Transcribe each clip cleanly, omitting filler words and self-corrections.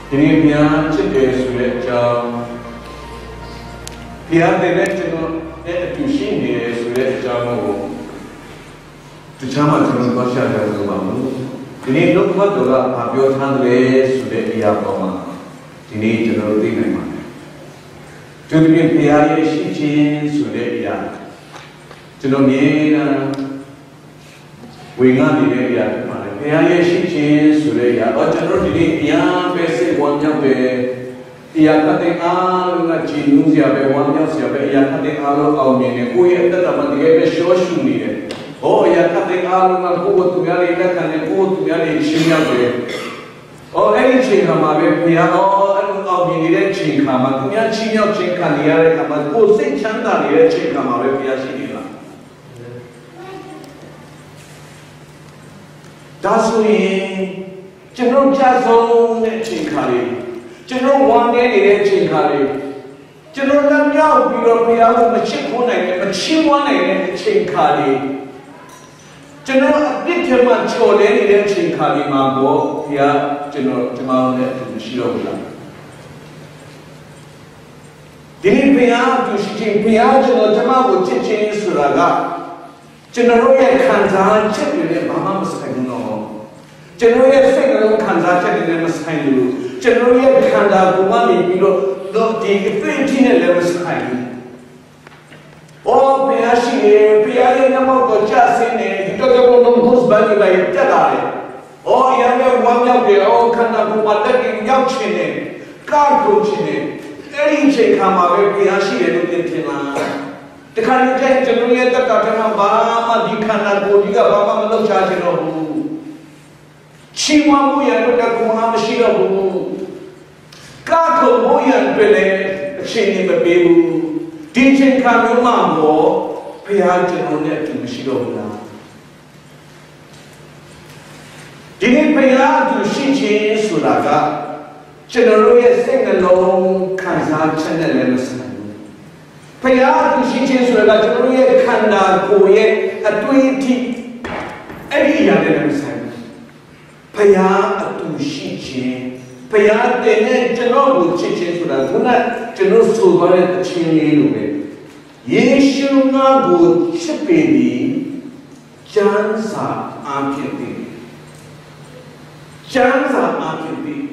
ဒီနေ့ဘုရားချစ်တယ်ဆိုတဲ့အကြောင်းဘုရားတဲ့ကျွန်တော်အတူရှိနေတယ်ဆိုတဲ့အကြောင်းကိုတခြားမှကျွန်တော်သွားရှာကြလို့ပါဘူးဒီနေ့နှုတ်ဘတ်တော်ကဘာပြောထားတယ်ဆိုတဲ့အရာပေါ်မှာဒီနေ့ကျွန်တော်သိနိုင်ပါတယ်သူတို့ဘုရားရဲ့ရှိခြင်းဆိုတဲ့အရာကျွန်တော်မြင်တာဝေငှနေတဲ့အရာဖြစ်ပါတယ်ဘုရားရဲ့ရှိခြင်းဆိုတဲ့အရာကျွန်တော်ဒီနေ့အရာပဲစိတ်ဝင်ရောက်ပဲအရာတဲ့အားလုံးကကြည်နူးစရာပဲဝမ်းမြောက်စရာပဲအရာတဲ့အားလုံးအောင်မြင်နေကိုယ့်ရဲ့အသက်တာမှာတကယ်ပဲရှော့ရှုနေတယ်ဟောအရာတဲ့အားလုံးကကိုယ့်သူများတွေလက်ခံနေကိုယ့်သူများတွေရှင်းရောက်တယ်အဲ့ဒီချိန်ခါမှာပဲဘုရားအဲ့လိုအောင်မြင်နေတဲ့ချိန်ခါမှာသူများချင်းရောက်ချင်းခံရတဲ့ခါမှာကိုယ်စိတ်ချမ်းသာနေတဲ့ချိန်ခါမှာပဲဘုရားရှိနေတာဒါဆိုရင်ကျွန်တော်ကြဆုံးတဲ့အချိန်ခါလေးကျွန်တော်ဝမ်းနေတဲ့ချိန်ခါလေးကျွန်တော်လက်မြောက်ပြီးတော့ဘုရားကိုမချစ်ခွန်းနိုင်နဲ့မချီးမွမ်းနိုင်တဲ့အချိန်ခါလေးကျွန်တော်အပြစ်ထဲမှာချော်လဲနေတဲ့အချိန်ခါလေးမှာပေါ့ဘုရားကျွန်တော်နဲ့အတူရှိတော့ဘူးလားဒီနေ့ဘုရားအတူရှိခြင်းဘုရားကျွန်တော်ကိုချစ်ခြင်းဆိုတာကကျွန်တော်ရဲ့ခံစားချက်တွေနဲ့ဘာမှမဆိုင်ဘူးနော်ကျွန်တော်ရဲ့စိတ်ကလေးခံစားချက်တွေနဲ့မဆိုင်ဘူးကျွန်တော်ရဲ့ခန္ဓာကိုယ်ကနေပြီးတော့ဒီအသိအထိနဲ့လည်းမဆိုင်ဘူး။အော်ဘုရားရှိတယ်ဘုရားရဲ့နမောကိုကြားစင်းနေဒီတော့ဘုံဘုံစပန်လိုက်တက်လာတယ်။အော်ရမယ်ဝမ်းမြောက်တယ်အော်ခန္ဓာကိုယ်မှာတက်ပြီးရောက်ချင်တယ်ကားကိုချင်တယ်အဲ့ဒီအချိန်ခါမှာပဲဘုရားရှိတယ်လို့သင်ထင်လား။တခါတည်းကျွန်တော်ရဲ့တက်တာထဲမှာဘာမှဒီခန္ဓာကိုယ်ကြီးကဘာမှမလုပ်ချချင်တော့ဘူး။ချီးမွမ်းမှုရတဲ့ကုမမရှိတော့ဘူးကားကိုဘိုးရံတွေလည်းအချိန်နဲ့မပေးဘူးဒီချိန်ခါမျိုးမှာတော့ဘုရားကျွန်တော်နဲ့အတူမရှိတော့ဘူးလားဒီနေ့ဘုရားအတူရှိခြင်းဆိုတာကကျွန်တော်ရဲ့စိတ်နှလုံးခံစားချက်နဲ့လည်းမဆိုင်ဘူးဘုရားအတူရှိခြင်းဆိုတာကကျွန်တော်ရဲ့ခန္ဓာကိုယ်ရဲ့အတွေ့အထိအဲ့ဒီအရာတွေလည်းမဆိုင်ဘူးဘုရားအတူရှိခြင်းဘုရားတင်တဲ့ကျွန်တော်ကိုချစ်ခြင်းဆိုတာခုနကျွန်တော်ဆိုသွားတဲ့အချင်းလေးလိုပဲယေရှုငါကိုချစ်ပေသည်ကျမ်းစာအားဖြင့်သည်ကျမ်းစာအားဖြင့်သည်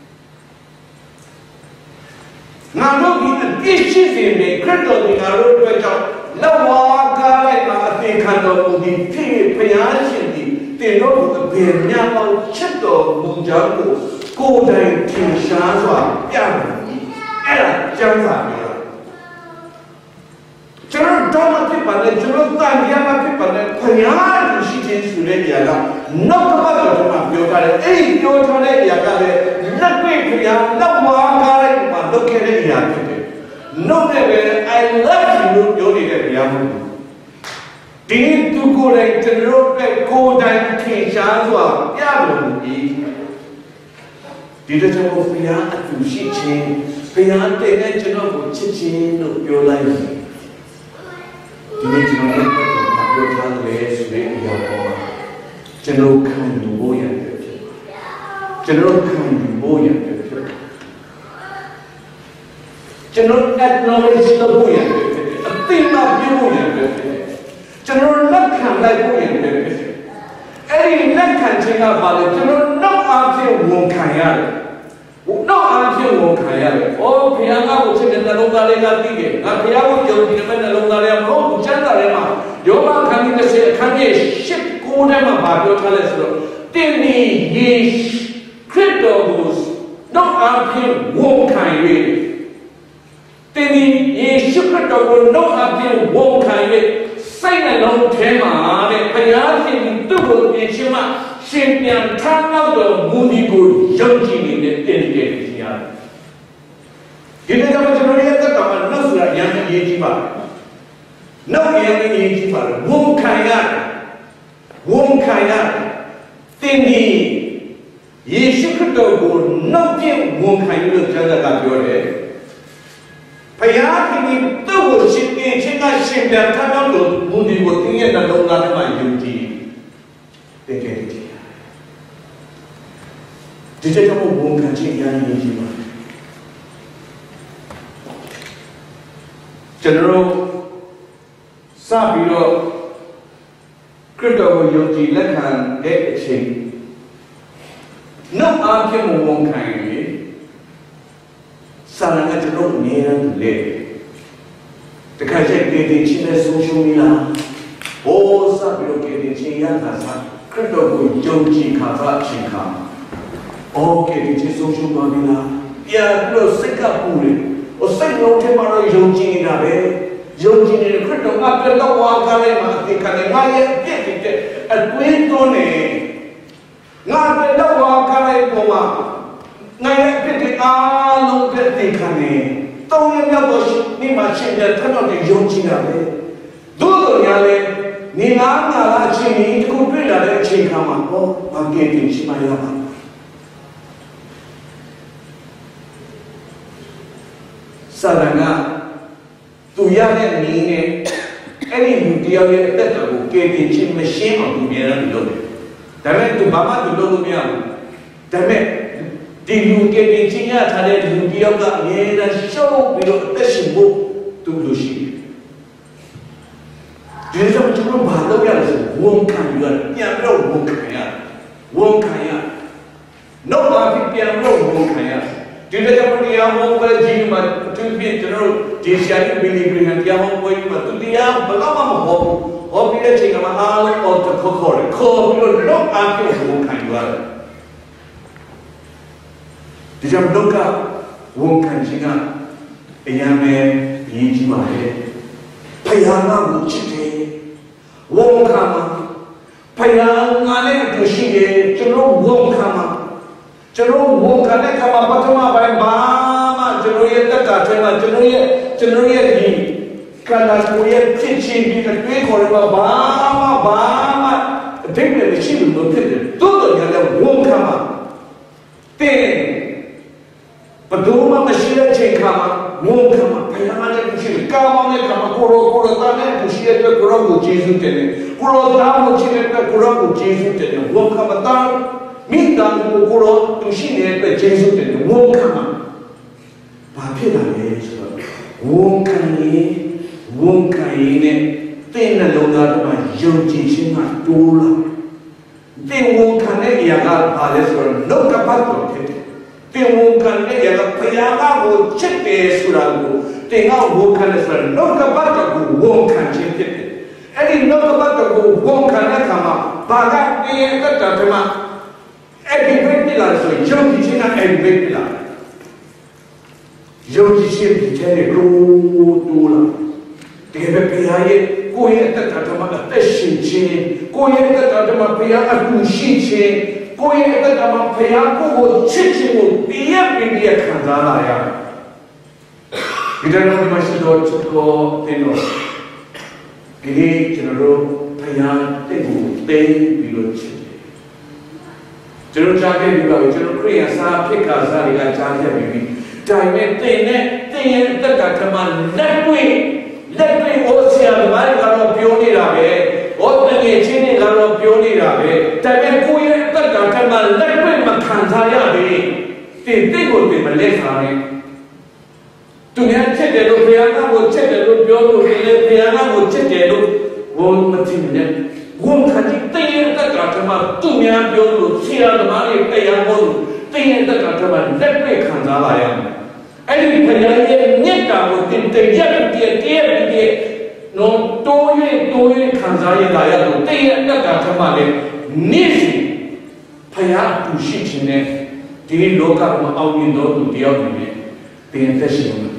ငါတို့ဒီအပြည့်ရှိစေတဲ့ခရစ်တော်ဒီငါတို့အတွက်ကြောင့်လက်ဝါးကားလိုက်မှာအသင်ခံတော်မူသည်ဖြစ်ဘုရားရှင်သည်တင်တို့ကိုအဘယ်များအောင်ချစ်တော်မူကြောင်းကိုယ်တိုင်ထင်ရှားစွာပြတယ်အဲ့ဒါကျမ်းစာပဲကျွန်တော်တော့ဖြစ်ပါတယ်ကျွန်တော်တန်ရမှာဖြစ်ပါတယ်ခရယာရှိခြင်းဆိုတဲ့နေရာကနောက်ကဘက်တော့ပြောထားတယ်အဲ့ဒီပြောထားတဲ့နေရာကလည်းလက်တွေ့ခရယာနောက်ဝါကားလိုက်မှာလုပ်ခဲ့တဲ့နေရာဖြစ်တယ်နောက်ကပဲ I love you လို့ပြောနေတဲ့နေရာမဟုတ်ဘူးဒီသူကိုယ်တိုင်ကျွန်တော်ပဲကိုယ်တိုင်ထင်ရှားစွာပြလို့ပြီးဒီတော့ကျွန်တော်ဘုရားအတူရှိခြင်းဘုရားတည်တဲ့ကျွန်တော်ကိုချစ်ခြင်းလို့ပြောလိုက်တယ်ဒီနေ့ကျွန်တော်တို့ပြောထားတယ်ဆိုတဲ့အရာပေါ်မှာကျွန်တော်ခံယူဖို့ရတယ်ဖြစ်ကျွန်တော်ခံယူဖို့ရတယ်ဖြစ်ကျွန်တော် acknowledge လုပ်ဖို့ရတယ်ဖြစ်အသိမှပြုဖို့ရတယ်ဖြစ်ကျွန်တော်လက်ခံလိုက်ဖို့ရတယ်ဖြစ်အဲ့ဒီလက်ခံခြင်းကဘာလဲကျွန်တော်နောက်အားဖြင့်ဝန်ခံရတယ်နောက်အားဖြင့်ဝန်ခံရတယ်။အော်ဘုရားကိုချစ်တဲ့နှလုံးသားလေးကသိတယ်။ငါဘုရားကိုယုံကြည်တဲ့နှလုံးသားလေးကမဟုတ်ဘူးကျမ်းစာထဲမှာယောမခန်းကြီး30အခန်းကြီး10ကိုထဲမှာပြောထားလဲဆိုတော့တင်းဒီယေခရစ်တော်ကိုနောက်အားဖြင့်ဝန်ခံ၍တင်းဒီယေရှုခရစ်တော်ကိုနောက်အားဖြင့်ဝန်ခံ၍စိတ်နှလုံးထဲမှာတဲ့ဘုရားရှင်သူ့ကိုပြင်ချင်းမှရှင်ပြန်ထမ်းတော့တော်မူဒီကိုယုံကြည်နေတဲ့တင်တယ်ကြီးရတယ်ဒီနေ့တော့ကျွန်တော်ရဲ့သက်တာမှာနှုတ်ဆိုတာရန်ရေးကြီးပါနှုတ်ရန်ရေးကြီးပါဝန်ခံရတယ်တင်ဒီယေရှုခရစ်တော်ကိုနှုတ်ဖြင့်ဝန်ခံလို့ကျမ်းစာကပြောတယ်ဘုရားခင်သူ့ကိုရှင်ပြန်ချင်းကရှင်ပြန်ထမ်းတော့တော်မူဒီကိုသင်ရဲ့နှလုံးသားထဲမှာယုံကြည်တင်တယ်ဒီဒီတဲ့ကြောင့်ဝန်ခံခြင်းရရင်ကြီးပါကျွန်တော်စပြီးတော့ခရစ်တော်ကိုယုံကြည်လက်ခံတဲ့အချိန်နောက်အားဖြင့်ဝန်ခံရင်စာရဏကျွန်တော်အမြဲတမ်းလေတခါကျရင်ဒီချင်းနဲ့ဆုံးရှုံးနေလားဟိုးစပြီးတော့ဒီချင်းရတာစားခရစ်တော်ကိုယုံကြည်ခါစားခြင်းခါโอเคဒီချင်းဆုံးရှုံးသွားပြီလားပြန်ပြီးတော့စိတ်ကပူတယ်ဟိုစိတ်လုံးထဲမှာတော့ယုံကြည်နေတာပဲယုံကြည်နေတဲ့ခရစ်တော်ကပြတ်တော့ဝါကားလိုက်မှာဒီခဏငါရဲ့အပြည့်တဲ့အသွေးသွန်းနေငါပြတ်တော့ဝါကားလိုက်ပေါ်မှာငါရဲ့အပြည့်အားလုံးပြည့်တဲ့ခဏတောင်းရမြောက်တော့နေမှာရှင်ပြထတော့ယုံကြည်တာပဲသို့တော်များလဲနေငါလာအချိန်ကြီးတခုတွေ့လာတဲ့အချိန်ခါမှာဟောဘာကဲတင်ရှိမှရပါစာရဏသူရတဲ့နည်းနဲ့အဲ့ဒီလူတယောက်ရဲ့အသက်တော်ကိုကယ်တင်ခြင်းမရှင်းအောင်သူမြင်ရတယ်လို့တယ်။ဒါပေမဲ့သူဘာမှသူလုပ်လို့မရဘူး။ဒါပေမဲ့ဒီလူကယ်တင်ခြင်းရထားတဲ့လူတယောက်ကအမြဲတမ်းရှုံးပြီးတော့အသက်ရှင်ဖို့သူလို့ရှိတယ်။ဒီကြောင့်ကျွန်တော်ဘာလုပ်ရလဲဆိုဝန်ခံရပြန်တော့ဝန်ခံရဝန်ခံရနောက်ပါပြန်တော့ဝန်ခံရဒီတဲ့ကြောင့်တရားဟောပွဲကြီးမှာသူပြည့်ကျွန်တော်ဒီဆရာကြီးဘီလီဂရန်တရားဟောပွဲကြီးမှာသူတရားဘယ်တော့မှမဟောဘူးဟောပြီးတဲ့ချိန်ကမှအားလုံးအော်တခေါ်ခေါ်ပြီးတော့လောကအားဖြင့်ဝန်ခံရတယ်ဒီကြောင့်လောကဝန်ခံခြင်းကအရင်ပဲရည်ကြီးပါလေဖယားကကိုချစ်တယ်ဝန်ခံမှာဖယားငါနဲ့အတူရှိတယ်ကျွန်တော်ဝန်ခံမှာကျွန်တော်ဝန်ခံတဲ့ခါမှာပထမပိုင်းဘာမှကျွန်တော်ရဲ့တက်တာထဲမှာကျွန်တော်ရဲ့ဒီကလာကိုရဲ့ဖြစ်ချင်းဒီအတွေ့ခေါ်ရမှာဘာမှအတိတ်နဲ့မရှိဘူးလို့ဖြစ်တယ်တိုးတော်ရတဲ့ဝန်ခံမှာတဲ့ဘယ်သူမှမရှိတဲ့ချိန်ခါမှာဝန်ခံမှာဘယ်မှာလဲရှိတယ်ကာမနဲ့ခါမှာကိုရောတာနဲ့ရှိတဲ့အတွက်ကိုရောကိုကျေးဇူးတင်တယ်ကိုရောသားကိုချစ်တဲ့အတွက်ကိုရောကိုကျေးဇူးတင်တယ်ဝန်ခံမှာတာမိသားစုကိုရောသူရှိနေတဲ့အတွက်ကျေးဇူးတင်တယ်ဝန်ခံမှာဘာဖြစ်လာလဲဆိုတော့ဝန်ခံရင်နဲ့တဲ့နှလုံးသားထဲမှာယုံကြည်ခြင်းကတိုးလာတဲ့ဝန်ခံတဲ့အရာကဘာလဲဆိုတော့လောကပတ်တော်ဖြစ်တယ်တဲ့ဝန်ခံတဲ့အရာကဘုရားကိုချစ်တယ်ဆိုတာကိုတဲ့ငါဝန်ခံတယ်ဆိုတော့လောကပတ်တော်ကိုဝန်ခံခြင်းဖြစ်တယ်အဲ့ဒီလောကပတ်တော်ကိုဝန်ခံတဲ့အခါမှာဘာကတဲ့အတ္တထဲမှာအဲ့ဒီဘက်ပြလာဆိုယုံကြည်ခြင်းကအဲ့ဒီဘက်ပြလာယုံကြည်ခြင်းဖြစ်တဲ့တိုးလာဒီဘက်ပြရရဲ့ကိုယ့်ရဲ့အတ္တထဲမှာအသက်ရှင်ခြင်းကိုယ့်ရဲ့အတ္တထဲမှာဘုရားအတူရှိခြင်းကိုယ့်ရဲ့အတ္တထဲမှာဘုရားကိုယ်ကိုချစ်ခြင်းကိုတရားပြည့်ခံစားလာရတယ်ဒီတော့မရှိတော့ချစ်တော်တင်တော့ဒီကျွန်တော်တို့ဘုရားတဲ့ကိုသိပြီးလို့ချစ်ကျွန်တော်ကြားခဲ့ပြီးပါပြီကျွန်တော်ခရိယာစာဖြစ်ကာစာတွေကကြားခဲ့ပြီးဒါပေမဲ့တင်ရဲ့အတ္တထဲမှာလက်တွေ့ဟောဆရာသမားတွေကတော့ပြောနေတာပဲဟောတကယ်ချင်းတွေကတော့ပြောနေတာပဲဒါပေမဲ့ကိုယ့်ရဲ့အတ္တထဲမှာလက်တွေ့မခံစားရဘူးတင်ကိုတင်မလက်စားနဲ့သူများချစ်တယ်လို့ဘုရားကိုချစ်တယ်လို့ပြောလို့ဒီလေဘုရားကိုချစ်တယ်လို့ဝန်မတင်နဲ့ဝန်ခံတဲ့ရဲ့အတ္တထဲမှာသူများပြောလို့ဆရာသမားတွေတရားဟောလို့တဲ့ရဲ့အတ္တထဲမှာလက်တွေ့ခံစားလာရမယ်အဲ့ဒီဘုရားရဲ့မြတ်တာကိုတင်တရားနော်တိုး၍ခံစားရတာရတော့တဲ့ရဲ့အတ္တထဲမှာလည်းနေ့စဉ်ဘုရားအတူရှိခြင်းနဲ့ဒီလောကမှာအောင်မြင်တော်သူတယောက်နေတယ်သင်သက်ရှင်လို့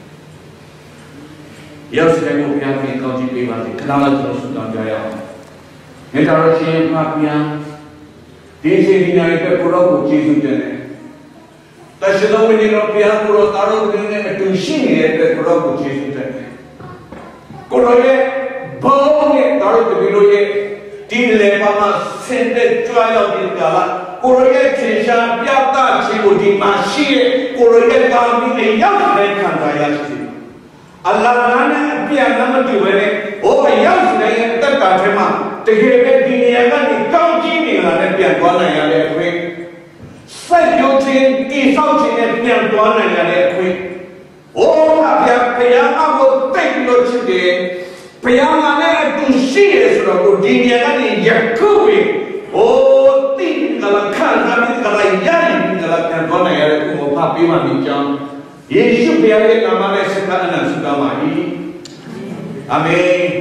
ရောက်စတဲ့ဘုရားကိုကောင်းချီးပေးပါစေခဏလောက်ကျွန်တော်ဆုတောင်းကြရအောင်မေတ္တာတော်ရှင်ဖခင်ဒီစေဒီနာရဲ့ကိုရောကိုကျေးဇူးတင်တယ်တရှိတော်ဝိညာဉ်တော်ဘုရားကိုရောတာတော်ကိုနဲ့အတူရှိနေတဲ့အတွက်ကိုရောကိုကျေးဇူးတင်တယ်ကိုရောရဲ့ဘောင်းနဲ့တာတော်တပည့်တို့ရဲ့ဒီလေပါမှာဆင်တဲ့ကြွားရောက်တဲ့ကာလကိုရောရဲ့ခြေရှားပြသခြင်းကိုဒီမှာရှိတဲ့ကိုရောရဲ့ကာမီအရောက်တဲ့ခံစားရရှိတယ်အလ္လာဟ်နဲ့အပြန်မတူဘဲနဲ့ဟိုအရောက်တဲ့တက်တာထဲမှာတကယ်ပဲဒီနေရာကနေကောင်းကြီးနေလာတဲ့ပြန်သွားနိုင်ရတဲ့အခွင့်စဆက်ပြောခြင်းတိဆောက်ခြင်းနဲ့ပြန်သွားနိုင်တဲ့အခွင့်။အိုးအဖေဘုရားအဖို့တိတ်လို့ချစ်တယ်။ဘုရားကလည်းအတူရှိရဆိုတော့ဒီနေရာကနေယခုပဲ။အိုးတိကလာခံနာမည်ကလာရရင်ကလာပြန်သွားနိုင်ရတဲ့ကိုမဖပေးမှမြင်ကြောင်းယေရှုဘုရားရဲ့နာမနဲ့စကားအနံဆုတောင်းပါ၏။အာမင်။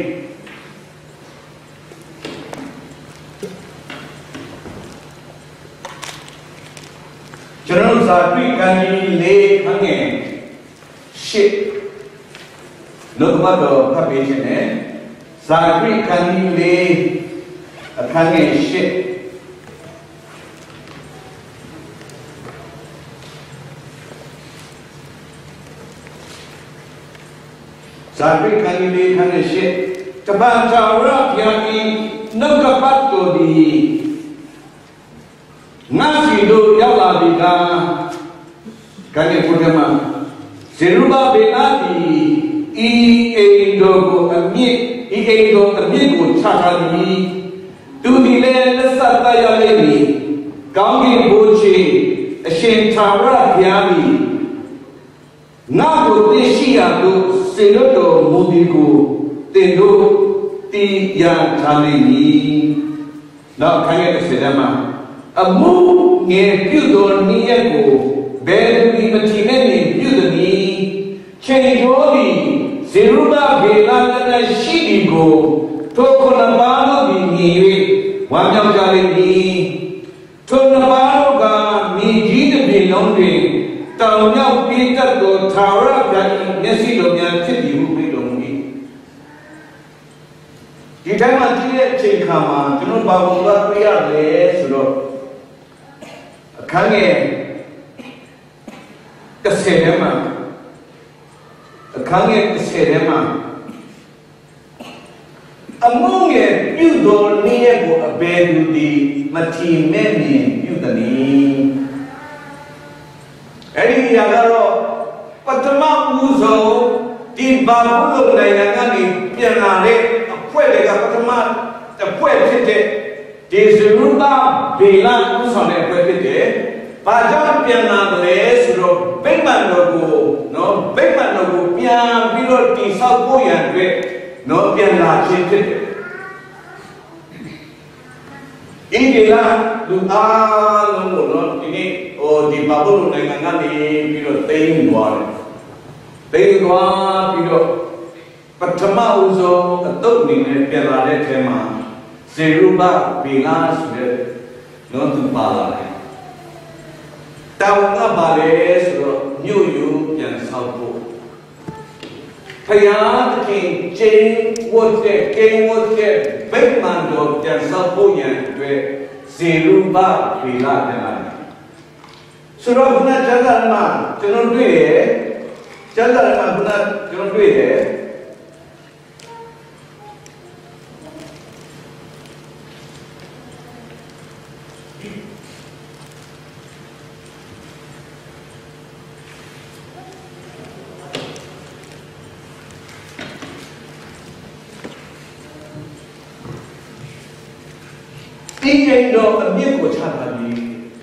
ကျွန်တော်ဇာတိကံကြီးလေးခန့်ငယ်ရှစ်လောကမတော်ဖတ်ပေးခြင်းနဲ့ဇာတိကံကြီးလေးအခန်းငယ်ရှစ်ဇာတိကံကြီးလေးခန်းငယ်ရှစ်တပန်သာဝရဘုရား၏နှုတ်ကပတ်တော်သည်ငါစီတို့ရောက်လာပြီကကနေဘုရားမှာဇေရုဘဗေလသည်ဤအိမ်တော်ကိုအမြင့်ဤအိမ်တော်အမြင့်ကိုချထားသည်သူသည်လည်းလက်ဆက်တရလိမ့်မည်ကောင်းကင်ဘုရားအရှင်သာဝရဘုရားသည်ငါကိုသိရှိရသို့စေလွတ်တော်မူသည်ကိုသင်တို့သိရထားလိမ့်မည်နောက်ခိုင်းရတဲ့စေတမှာအမှုငယ်ပြုတော်နည်းရက်ကိုဘယ်သူဒီမချီနဲ့နေပြုသည်ချိန်ရိုးသည်ဇေရုဘဗေလနဲ့ရှိသည်ကိုထိုခုနပါတို့သည်မြည်၍ဝမ်းမြောက်ကြလိမ့်မည်ထိုနှစ်ပါးတို့ကမြေကြီးတစ်ပြင်လုံးတွင်တောင်မြောက်ပြီးတတ်သောသာဝရဘုရား၏မျက်စိတော်များဖြစ်သည်ဟုပြောတော်မူ၏ဒီတိုင်းမှာကြည့်တဲ့အချိန်ခါမှာကျွန်တော်ဘာဘုံကတွေ့ရလဲဆိုတော့အခန်းငယ်30ထဲမှာအခန်းငယ်30ထဲမှာအမှုငယ်ပြုတော်နည်းကိုအဘယ်သူသည်မထီမဲ့မြင်ပြုသည်အဲ့ဒီနေရာကတော့ပထမဦးဆုံးဒီဘာဘူးလုံနိုင်ငံကနေပြန်လာတဲ့အဖွဲ့တွေကပထမတစ်ဖွဲ့ဖြစ်တဲ့ဒီဇရုဘဗေလဦးဆောင်တဲ့အဖွဲ့ဖြစ်တယ်။ဘာကြောင့်ပြန်လာတယ်လဲဆိုတော့ဗိမာန်တော်ကိုနော်ဗိမာန်တော်ကိုပြန်ပြီးတော့တည်ဆောက်ဖို့ရန်အတွက်နော်ပြန်လာခြင်းဖြစ်တယ်။ဒီကေလာလူအားလုံးကိုနော်ဒီနေ့ဒီဘာဘူးနိုင်ငံကနေပြီးတော့တိမ်သွားတယ်။တိမ်သွားပြီးတော့ပထမဦးဆုံးအတုတ်အနေနဲ့ပြန်လာတဲ့အချိန်မှာဇေရုဘဗေလဆိုတဲ့နော်သူပါလာတယ်။တောင်ကပါလေဆိုတော့မြို့ယူပြန်ဆောက်ဖို့ဖယားသခင်ကျင်းဝတ်တဲ့ကျင်းဝတ်တဲ့ဗိမာန်တော်ပြန်ဆောက်ဖို့ရန်အတွက်ဇေရုဘဗေလပြန်လာတယ်။ဆိုတော့ခုနကျမ်းစာမှာကျွန်တော်တွေ့တယ်ကျမ်းစာမှာခုနကျွန်တော်တွေ့တယ်ဒီအိမ်တော်အမြင့်ကိုချထားပြီး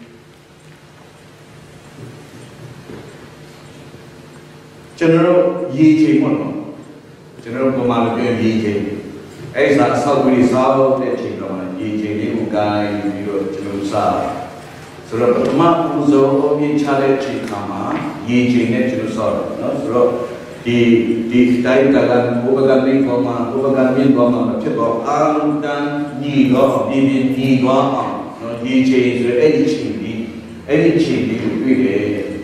ကျွန်တော်တို့ရေချိန်ပေါ့နော်ကျွန်တော်တို့ပမာလို့ပြောရေချိန်အဲ့ဒါဆောက်ပြီးဆောက်တဲ့ချိန်တော့ရေချိန်လေးကိုကိုင်းပြီးတော့ကျွန်တော်စားဆိုတော့ပထမဦးဆုံးအမြင့်ချတဲ့ချိန်ခါမှာရေချိန်နဲ့ကျွန်တော်ဆောက်တယ်နော်ဆိုတော့ဒီတိုင်းကလည်းဘုရားကမြင့်ပေါ်မှာဖြစ်တော့အာတန်ညီတော့ပြင်းညီသွားအောင်နော်ဒီချိန်ဆိုအဲ့ဒီချိန်ကိုတွေ့တယ်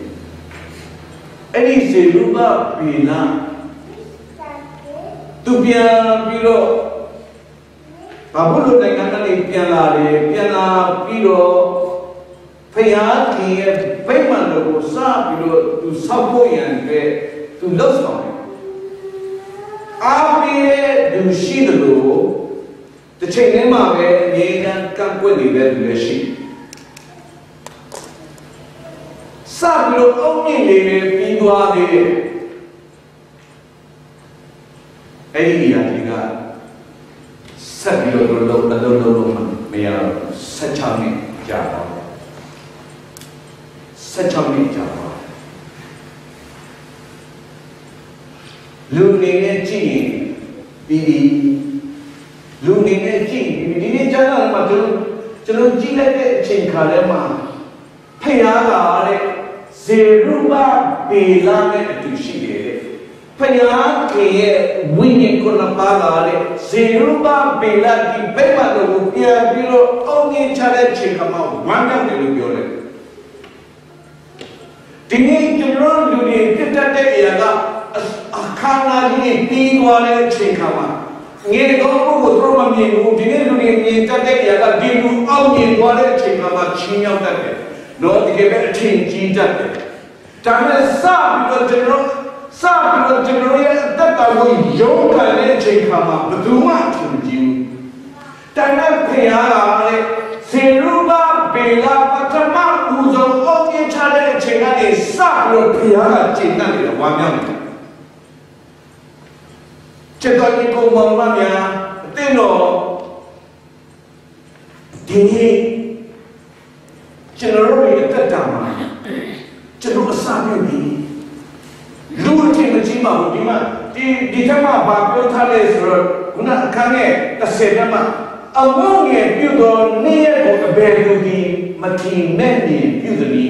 အဲ့ဒီဇေရုဘဗေလသူပြန်ပြီးတော့ဘာလို့နိုင်ငံကနေပြန်လာတယ်ပြန်လာပြီးတော့ဖယားကြီးရဲ့ဗိမာန်တော်ကိုစပြီးတော့သူဆောက်ဖို့ရန်အတွက်သူလှုပ်ဆောင်တယ်အားပေးသူရှိတယ်လို့တစ်ချိန်တည်းမှာပဲအငြိမ်းချမ်းကန့်ကွက်နေတဲ့လူလည်းရှိစပြီးတော့အုံမြင့်လေးပဲပြီးသွားသေးတယ်အဲ့ဒီနေရာကြီးကဆက်ပြီးတော့လုံးမရ16နှစ်ကြာတော့ 16နှစ်ကြာပါလူနေနဲ့ကြည့်ရင်ပြီးလူနေနဲ့ကြည့်ဒီနေ့ကျမ်းစာမှာကျွန်တော်ကြည့်လိုက်တဲ့အချိန်ခါထဲမှာဖခင်ကတဲ့ဇေရုဘဗေလနဲ့အတူရှိတယ်ဖခင်ရဲ့ဝိညာဉ်ကိုနှစ်ပါးကတဲ့ဇေရုဘဗေလဒီဘက်မှာတော့ပြန်ပြီးတော့အောင်မြင်ချတဲ့အချိန်ခါမှာဝမ်းမြောက်တယ်လို့ပြောတယ်ဒီနေ့ကျွန်တော်လူတွေဖြစ်တတ်တဲ့အရာကအခါနာကြီးပြီးသွားတဲ့အချိန်ခါမှာငယ်တော့ဘုရားတို့မမြင်ဘူးဒီနေ့လူတွေမြင်တတ်တဲ့အရာကဒီလူအောင်မြင်သွားတဲ့အချိန်ခါမှာချင်းရောက်တတ်တယ်တော့ဒီကဲအထင်ကြီးတတ်တယ်ဒါနဲ့စပြီးတော့ကျွန်တော်ရဲ့အသက်တာကိုရုံးကန်တဲ့အချိန်ခါမှာဘယ်သူမှအထင်ကြီးဘူးဒါနဲ့ဖခင်ကလည်းဇေရုဘဗေလပထမဦးဆုံးအောင်မြင်ချတဲ့အချိန်ကနေစပြီးတော့ဖခင်ကကျင့်တတ်တယ်ဝါမြောက်တယ်ကျက်တော်ဒီကိုမောင်မများအသိတော်ဒီနေ့ကျွန်တော်တို့ရဲ့တက်တာမှာကျွန်တော်အစပြုပြီးလူအထင်မကြီးပါဘူးဒီမှာဒီထက်မှဘာပြောထားလဲဆိုတော့ခုနအခန်းရဲ့30ထဲမှာအမုန်းငယ်ပြုတော်နေ့ရက်ကိုအဘယ်သူဒီမထီမဲ့နေပြုသည်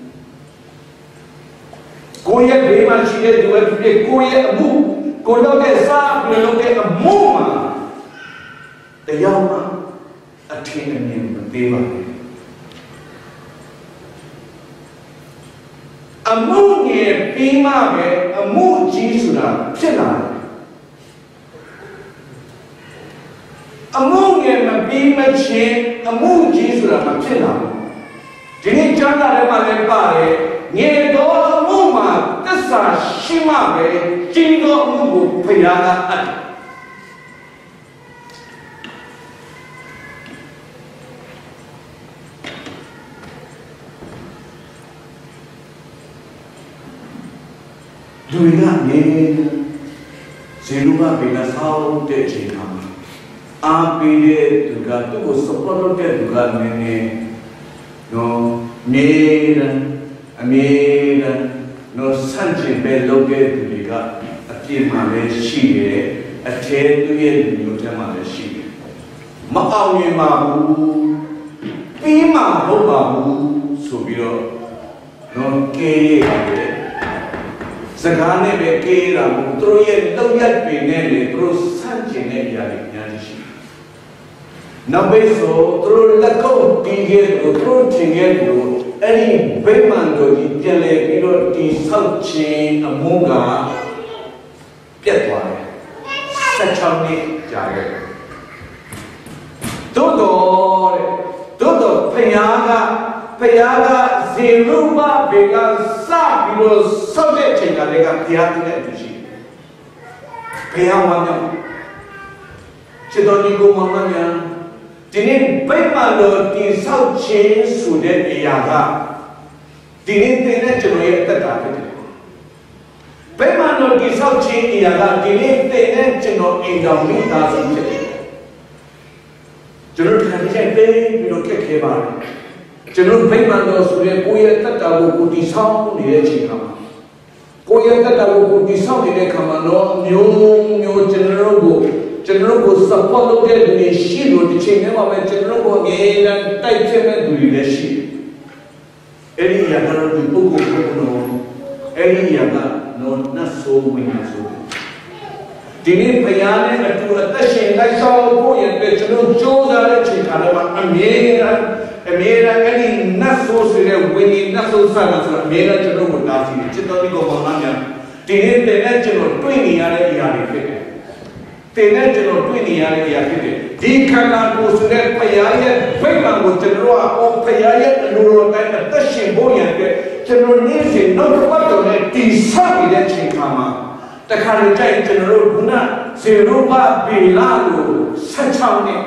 ကိုယ့်ရဲ့ဘေးမှာရှိတဲ့သူရဲ့ကိုယ့်ရဲ့အမှုကိုလုပ်တဲ့စားပြီးလုပ်တဲ့အမှုမှာတရားမှအထင်အမြင်မသေးပါဘူးအမှုငယ်ပြီးမှပဲအမှုကြီးဆိုတာဖြစ်လာတယ်အမှုငယ်မပြီးမချင်းအမှုကြီးဆိုတာမဖြစ်လာဘူးဒီနေ့ကျမ်းစာထဲမှာလည်းပါတယ်ငယ်တော်အမှုမှာသစ္စာရှိမှပဲကြီးတော်အမှုကိုဖခင်ကအပ်လူရင်းကနေဇေရုဘဗေလဆောက်တဲ့ချိန်မှာအားပေးတဲ့သူကသူ့ကို support လုပ်တဲ့သူကနည်းနည်းနော်နေအမေနော်ဆန့်ကျင်ပဲလုပ်တဲ့သူတွေကအပြစ်မှလည်းရှိတယ်အထဲသူရဲ့လူမျိုးထဲမှာလည်းရှိတယ်မအောင်မြင်ပါဘူးပြီးမှမဟုတ်ပါဘူးဆိုပြီးတော့နော်ကေးရတယ်စကားနဲ့ပဲကေးတာဘူးသူတို့ရဲ့လောက်ရက်ပင်နဲ့လေသူတို့ဆန့်ကျင်တဲ့အရာတွေအများကြီးရှိတယ်နောက်ပိတ်ဆိုသူတို့လက်ကုပ်တီးခဲ့လို့သူတို့ထင်ခဲ့လို့အဲ့ဒီဗိမာန်တော်ကြီးပြန်လဲပြီးတော့ဒီဆောက်ခြင်းအမှုကပြတ်သွားတယ်16နှစ်ကြာခဲ့သို့တော်ဖယားကဇေရုဘဗေလစပြီးတော့ဆောက်တဲ့အချိန်ကလည်းဘုရားတည်တဲ့အတူရှိဘုရားဝမ်းမြောက်ချစ်တော်ညီကိုမောင်မများဒီနေ့ဗိမာန်တော်တည်ဆောက်ခြင်းဆိုတဲ့အရာကဒီနေ့သင်တဲ့ကျွန်တော်ရဲ့အသက်တာဖြစ်တယ်ဗိမာန်တော်တည်ဆောက်ခြင်းအရာကဒီနေ့သင်တဲ့ကျွန်တော်အိမ်တော်မိသားစုဖြစ်တယ်ကျွန်တော်ခံချက်ပေးပြီးတော့ခက်ခဲပါတယ်ကျွန်တော်ဗိမာန်တော်ဆိုတဲ့ကိုယ့်ရဲ့သက်တာကိုတည်ဆောက်နေတဲ့အချိန်မှာကိုယ့်ရဲ့သက်တာကိုတည်ဆောက်နေတဲ့ခါမှာတော့မျိုးကျွန်တော်ကို support လုပ်တဲ့လူတွေရှိလို့ဒီချိန်မှာပဲကျွန်တော်ကိုအမြဲတမ်းတိုက်ချက်မဲ့လူတွေလည်းရှိအဲ့ဒီရကတော့ဒီပုဂ္ဂိုလ်ကတော့အဲ့ဒီရကတော့နတ်ဆိုးဝင်ဆိုဒီနေ့ဘုရားနဲ့အတူအသက်ရှင်လိုက်ဆောင်ဖို့ရတဲ့ကျွန်တော်ကြိုးစားတဲ့ချိန်ခါတော့အမြဲတမ်းအဲ့ဒီနတ်ဆိုးဆိုတဲ့ဝိညာဉ်နတ်ဆိုးဆန္ဒဆိုအမြဲတမ်းကျွန်တော်ကိုတားဆီးတယ်ချစ်တော်ဒီကိုပေါ်လာများဒီနေ့တည်းနဲ့ကျွန်တော်တွေ့နေရတဲ့အရာတွေဖြစ်တယ်တင်နဲ့ကျွန်တော်တွေ့နေရတဲ့အရာဖြစ်တယ်ဒီခန္ဓာကိုယ်ဆိုတဲ့ဖရာရဲ့ဗိမာန်ကိုကျွန်တော်ကဖရာရဲ့အလိုတော်တိုင်းအသက်ရှင်ဖို့ရတဲ့ကျွန်တော်နေ့စဉ်နောက်တစ်ပတ်တော့တည်ဆောက်နေတဲ့ချိန်ခါမှာတခါလေကြိုက်ကျွန်တော်တို့ခုနဇေရုဘဗေလကို16နှစ်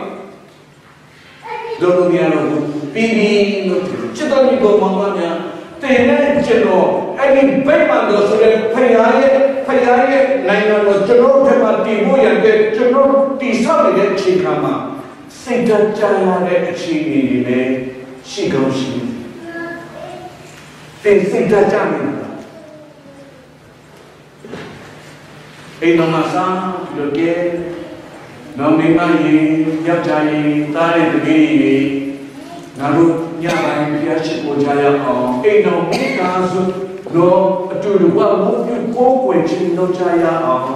တို့များလို့ပြီးလို့ချစ်တော်ညီကိုမောင်မများတင်နဲ့ကျွန်တော်အဲ့ဒီဗိမာန်တော်ဆိုတဲ့ဖရာရဲ့နိုင်ငံတော်ကျွန်တော်ထက်မှတည်ဖို့ရတဲ့ကျွန်တော်တည်ဆောက်နေတဲ့ချိန်ခါမှာစိတ်ဓာတ်ကြရတဲ့အခြေအနေတွေလည်းရှိကောင်းရှိတယ်တင်စိတ်ဓာတ်ကြနေတာအိမ်တော်မှာစားပြီးတော့ကဲနော်မိမကြီးယောက်ျားကြီးသားရဲ့တပည့်ကြီးငါတို့ညပိုင်းဘုရားရှိခိုးကြရအောင်အိမ်တော်မိသားစုတော့အတူတူဝတ်ဖို့ပြုကိုယ်ွယ်ခြင်းလုပ်ကြရအောင်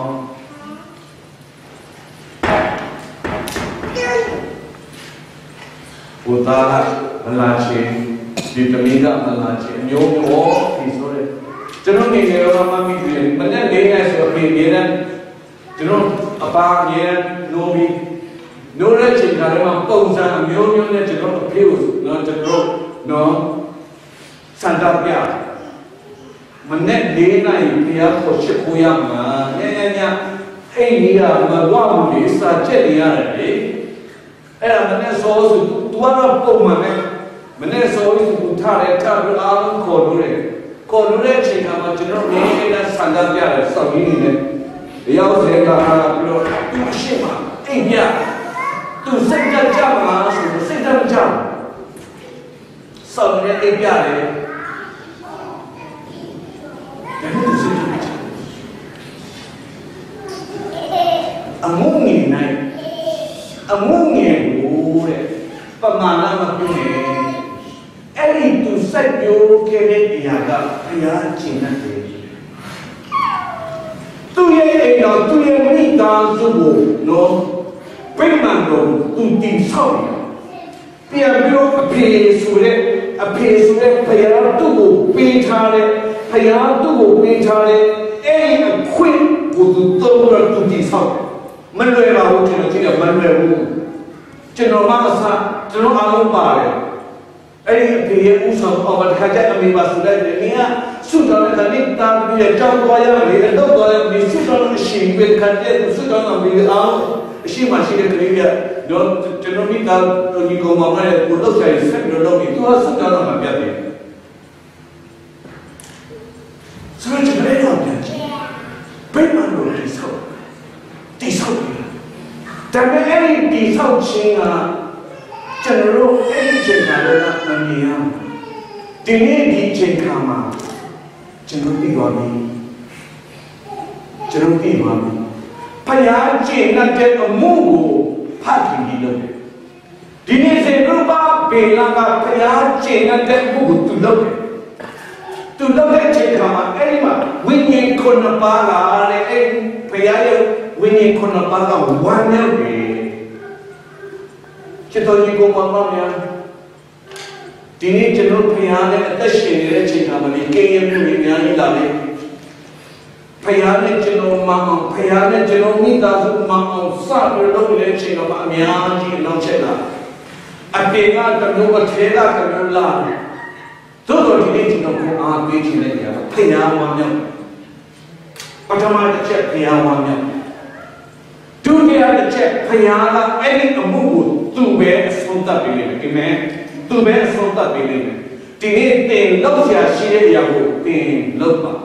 ဘုရားမလာခြင်းဒီတမီးကမလာခြင်းမျိုးမျိုးဒီဆိုရဲကျွန်တော်နေရောမှမိတယ်မနဲ့နေနေဆိုပြီးနေတယ်ကျွန်တော်အပါငယ်နိုးပြီးနိုးတဲ့ချိန်ကလည်းပုံစံအမျိုးမျိုးနဲ့ကျွန်တော်အဖေကိုနော်ကျွန်တော်နော်စံတော်ပြမနဲ့နေနိုင်ဘုရားကိုချစ်ကိုရမှာညညညအဲ့ဒီကမဝဘူးလေစာချက်နေရတယ်လေအဲ့ဒါမနဲ့စောစုသူကတော့ပုံမှန်နဲ့မနဲ့စောစုသူထားတယ်ထားပြီးအားလုံးခေါ်လို့တယ်ခေါ်လို့တဲ့အချိန်ကမှကျွန်တော်နေနေတဲ့စံတော်ပြတယ်စောက်ရင်းနေတယ်ရောက်စေကဟာပြီးတော့သူရှိမှအိမ်ပြသူစိတ်ကြကြမှာဆိုစိတ်ကြကြစောက်နေအိမ်ပြတယ်အမှုငင်နိုင်အမှုငင်ဘူးတဲ့ပမာဏမပြုနေအဲ့ဒီသူစိုက်ပျိုးခဲ့တဲ့အရာကဘုရားကျင့်တဲ့သူရဲ့အိမ်တော်သူရဲ့မိသားစုကိုနော်ပြိမှန်တော်သူတည်ဆောက်နေပြန်ပြီးတော့အဖေဆိုတဲ့ဘုရားသူ့ကိုပေးထားတဲ့ဘုရားသူ့ကိုပေးထားတဲ့အဲ့ဒီအခွင့်ကိုသူသုံးပြီးသူတည်ဆောက်မလွယ်ပါဘူးကျွန်တော်ကြည့်ရမလွယ်ဘူးကျွန်တော်မှအစားကျွန်တော်အားလုံးပါတယ်အဲ့ဒီအဖေရဲ့ဥဆောင်အောင်တစ်ခါကျအမေပါဆိုတဲ့နေကဆုတော်တဲ့ကနေတာပြီးကြောင်းသွားရမယ်အတော့သွားရမယ်ဆုတော်လို့ရှိရင်ခံတဲ့ဆုတော်ကပြီးအောင်အရှိမရှိတဲ့ကလေးကတော့ကျွန်တော်မိသားဒီကောင်မနဲ့ကိုလောက်ဆိုင်ဆက်ပြီးတော့ပြီးသူကဆုတော်တော့မပြတ်ဘူးဆိုတော့ကျွန်တော်တို့ပြန်ကြည့်ဘယ်မှာလို့ဒီဆောက်ဒါပေမဲ့အဲ့ဒီဆောက်ခြင်းကကျွန်တော်တို့အဲ့ဒီချိန်ကလည်းအမြင်အောင်ဒီနေ့ဒီချိန်ခါမှာကျွန်တော်ပြီးသွားပြီဖယားကျင့်တဲ့အမှုကိုဖတ်ကြည့်ပြီးလုပ်တယ်ဒီနေ့စေရူပဘေလာကဖယားကျင့်တဲ့အမှုကိုသူလုပ်တဲ့ချိန်ခါမှာအဲ့ဒီမှာဝိညာဉ်ခုနှစ်ပါးလာတဲ့အဲ့ဖယားရဲ့ဝိညာဉ်ခုနှစ်ပါးကဝမ်းမြောက်တယ်ချစ်တော်ကြီးကိုမမောင်းများဒီနေ့ကျွန်တော်ဖယားနဲ့အသက်ရှင်နေတဲ့ချိန်ခါမှာကိန်းရမှုတွေအများကြီးလာတယ်ဖယားနဲ့ကျွန်တော်မအောင်ဖယားနဲ့ကျွန်တော်မိသားစုမအောင်စပြီးလုပ်နေတဲ့ချိန်ကမှအများကြီးနောက်ချက်လာအတေကတမျိုးအထဲကတမျိုးလာတို့တော့ဒီနေ့ကျွန်တော်ကိုအားပေးခြင်းနဲ့ကြာဖယားဝမ်းမြောက်ပထမတစ်ချက်ဖယားဝမ်းမြောက်ဒုတိယတစ်ချက်ဖယားကအဲ့ဒီအမှုကိုသူ့ပဲအဆုံးသတ်ပေးလိမ့်မယ်ဒီမဲ့သူ့ပဲအဆုံးသတ်ပေးလိမ့်မယ်ဒီနေ့သင်လောက်ရရှိတဲ့အရာကိုသင်လုပ်ပါ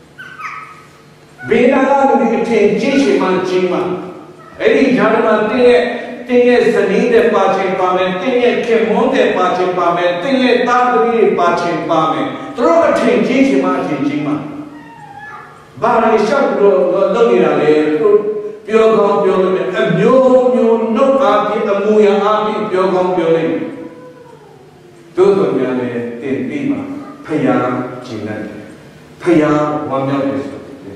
ဘေးနာကလူတွေအထင်ကြီးရှိမှကြီးမှအဲ့ဒီဂျာမန်တင်းရဲ့ဇနီးတဲ့ပါခြင်းပါမယ်တင်းရဲ့ခင်မွန်းတဲ့ပါခြင်းပါမယ်တင်းရဲ့သားသမီးတွေပါခြင်းပါမယ်သူတို့အထင်ကြီးရှိမှအထင်ကြီးမှဘာလို့ရှောက်လို့လုပ်နေတာလဲပြောကောင်းပြောလို့အမျိုးမျိုးနှုတ်အားဖြင့်အမူအရာအားဖြင့်ပြောကောင်းပြောလိုက်တို့တို့များလည်းတင်ပြီးမှဖယားကျင့်တယ်ဖယားဝမ်းမြောက်တယ်ဆို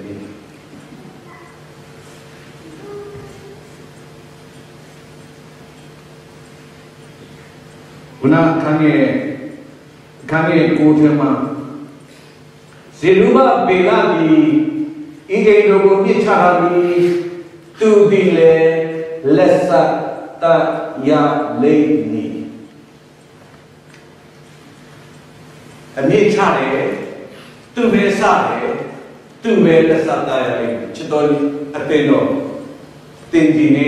ခုနခန်းရဲ့ကိုယ်ထဲမှာဇေရုဘဘေလဒီဣဂေတို့ကိုမြစ်ချတာပြီးသူဒီလေလက်စတရလိမ့်မည်အမြင့်ချတယ်သူပဲစတယ်သူပဲလက်စတရလိမ့်ချစ်တော်အပင်တော်တင်ဒီနေ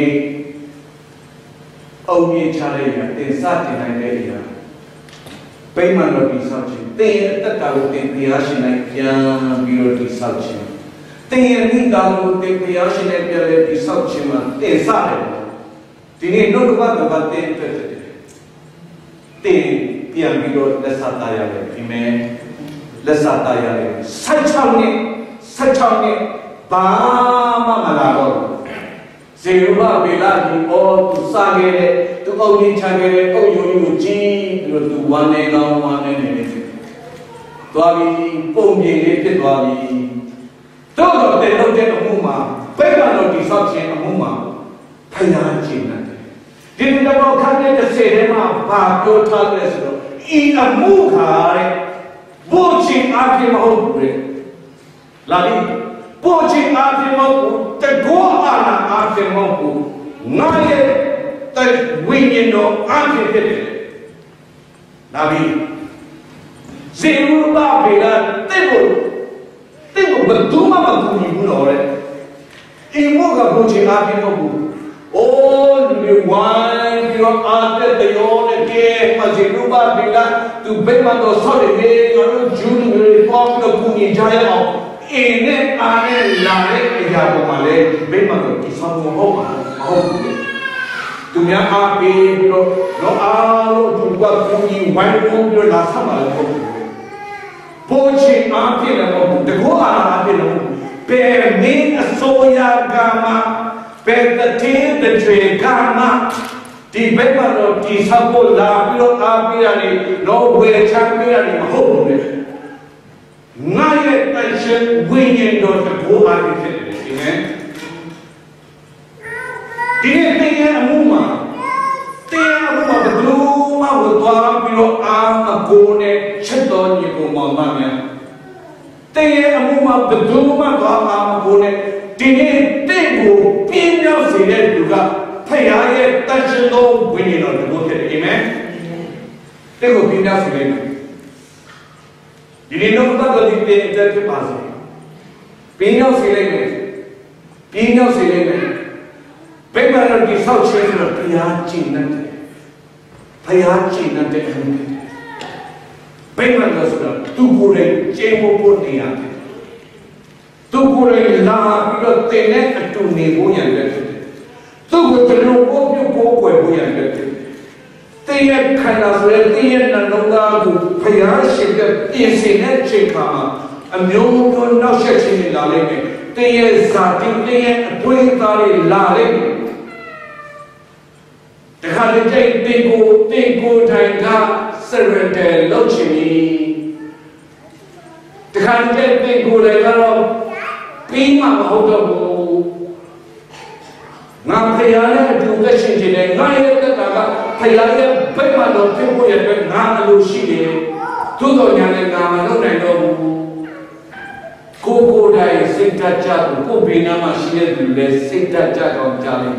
အုံမြင့်ချတဲ့ရတင်စတင်နိုင်တဲ့ရပိမှန်တော်ဒီဆောက်ခြင်းတင်အတ္တကိုတင်ဘုရားရှင်၌ပြန်ပြီးတော့ဒီဆောက်ခြင်းတင်ရမိသားစုတင်ဘုရားရှင်နဲ့ပြန်လဲဒီဆောက်ခြင်းမှာတင်စတယ်ဒီနေ့နှုတ်ကပတ်တော်ကတင်ဖြစ်တယ်တင်ပြန်ပြီးတော့လက်စတာရတယ်ဒီမဲ့လက်စားတာရတယ်16နှစ်ဘာမှမလာတော့ဇေရုဘဗေလကြီးအော်သူစားခဲ့တဲ့သူအုပ်ကြီးချခဲ့တဲ့အုပ်ယုံကိုကြီးပြီးတော့သူဝမ်းနေကောင်းဝမ်းနေနေသွားပြီးပုံပြေလေးဖြစ်သွားပြီးတော့တဲ့လုပ်တဲ့အမှုမှာဘယ်ကတော့ဒီဆောက်ခြင်းအမှုမှာဖယားခြင်းနဲ့ဒီလိုတော့ခန့်တဲ့30ထဲမှာဘာပြောထားလဲဆိုတော့ဤအမှုခါတဲ့ဘုချင်းအပြည့်မဟုတ်ဘူးလေလာပြီဘုချင်းအပြည့်မဟုတ်ဘူးတကောအာနာအပြည့်မဟုတ်ဘူးငါရဲ့တဝိညာဉ်တော်အပြည့်ဖြစ်တယ်လာပြီဇေရုဘဗေလတဲ့ဘယ်သူမှမကူညီဘူးတော့လေအိမ်မောကဘုချင်းအပြည့်မဟုတ်ဘူးအိုးလူဝိုင်းပြီးတော့အားတဲ့တော်နဲ့ကဲမဇေရုဘဗေလသူဘယ်မှာတော့ဆောက်တယ်လေငါတို့ဂျူးတွေပေါ်ပြီးတော့ကူညီကြရအောင်အင်းနဲ့အားနဲ့လာတဲ့အရာပေါ်မှာလေဘယ်မှာတော့ဒီဆောက်မဟုတ်ပါဘူးလေသူများအားပေးပြီးတော့အားလို့သူကကူညီဝိုင်းပြီးတော့လာဆက်မှာလည်းမဟုတ်ဘူးဘုချင်းအားဖြင့်လည်းမဟုတ်ဘူးတကောအားဖြင့်လည်းမဟုတ်ဘူးဘယ်မင်းအစိုးရကမှဘယ်တည်းတည်းကမှဒီဘက်မှာတော့ဒီဆောက်ဖို့လာပြီးတော့အားပေးရတယ်တော့ဝယ်ချမ်းပေးရတယ်မဟုတ်ဘူးလေငါရဲ့တန်ရှင်ဝိညာဉ်တော်တကောအားဖြင့်ဖြစ်တယ်ဒီနေ့ဒီနေ့ရဲ့အမှုမှာဘယ်သူမှမသွားပြီးတော့အာမကိုနဲ့ချက်တော်ညီကိုမောင်မများတဲ့ရဲ့အမှုမှာဘယ်သူမှသွားအာမကိုနဲ့ဒီနေ့တဲ့ကိုပြင်းပြောင်းစေတဲ့လူကဖခင်ရဲ့တန်ရှင်သောဝိညာဉ်တော်တကောဖြစ်တယ်အာမင်တဲ့ကိုပြင်းပြောင်းစေလိုက်မယ်ဒီနေ့တော့တော့ဒီတဲ့ဖြစ်ပါစေပြင်းပြောင်းစေလိုက်မယ်ပြင်းပြောင်းစေလိုက်မယ်ဘယ်မှာတော့ဒီဆောက်ချင်းဆိုတော့ဘုရားကြည်နေတယ်ဘုရားကြည်နေတဲ့အမှုဘယ်မှာတော့ဆိုတော့သူကိုယ်တိုင်ကျေဖို့နေရတယ်သူကိုယ်တိုင်လာပြီးတော့တင်တဲ့အတူနေဖို့ရတဲ့ဖြစ်တယ်သူကိုယ်တော်ကိုပြုဖို့ကိုယ်ဖို့ရတဲ့ဖြစ်တယ်တင်ရဲ့ခန္ဓာဆိုတဲ့တင်ရဲ့နှလုံးသားကိုဘုရားရှင်ကပြင်ဆင်တဲ့ချိန်ခါမှာအမျိုးမျိုးနောက်ဆက်ခြင်းတွေလာလိမ့်မယ်တင်ရဲ့ဇာတိတင်ရဲ့အသွေးအသားတွေလာလိမ့်မယ်တခါတည်းတင်ကိုထိုင်က surrender လုပ်ချင်ပြီတခါတည်းတင်ကိုလည်းကတော့ပြီးမှမဟုတ်တော့ဘူးငါဖယားနဲ့အတူသက်ရှင်ခြင်းနဲ့ငါရဲ့တက်တာကဖယားရဲ့ဘက်မှာတော့ဖြစ်ဖို့ရတဲ့ငါအလိုရှိတယ်သို့တော်ညာလည်းငါမလုပ်နိုင်တော့ဘူးကိုယ်တိုင်စိတ်ဓာတ်ကြကိုဘေးနားမှာရှိတဲ့သူလည်းစိတ်ဓာတ်ကြအောင်ကြားလိုက်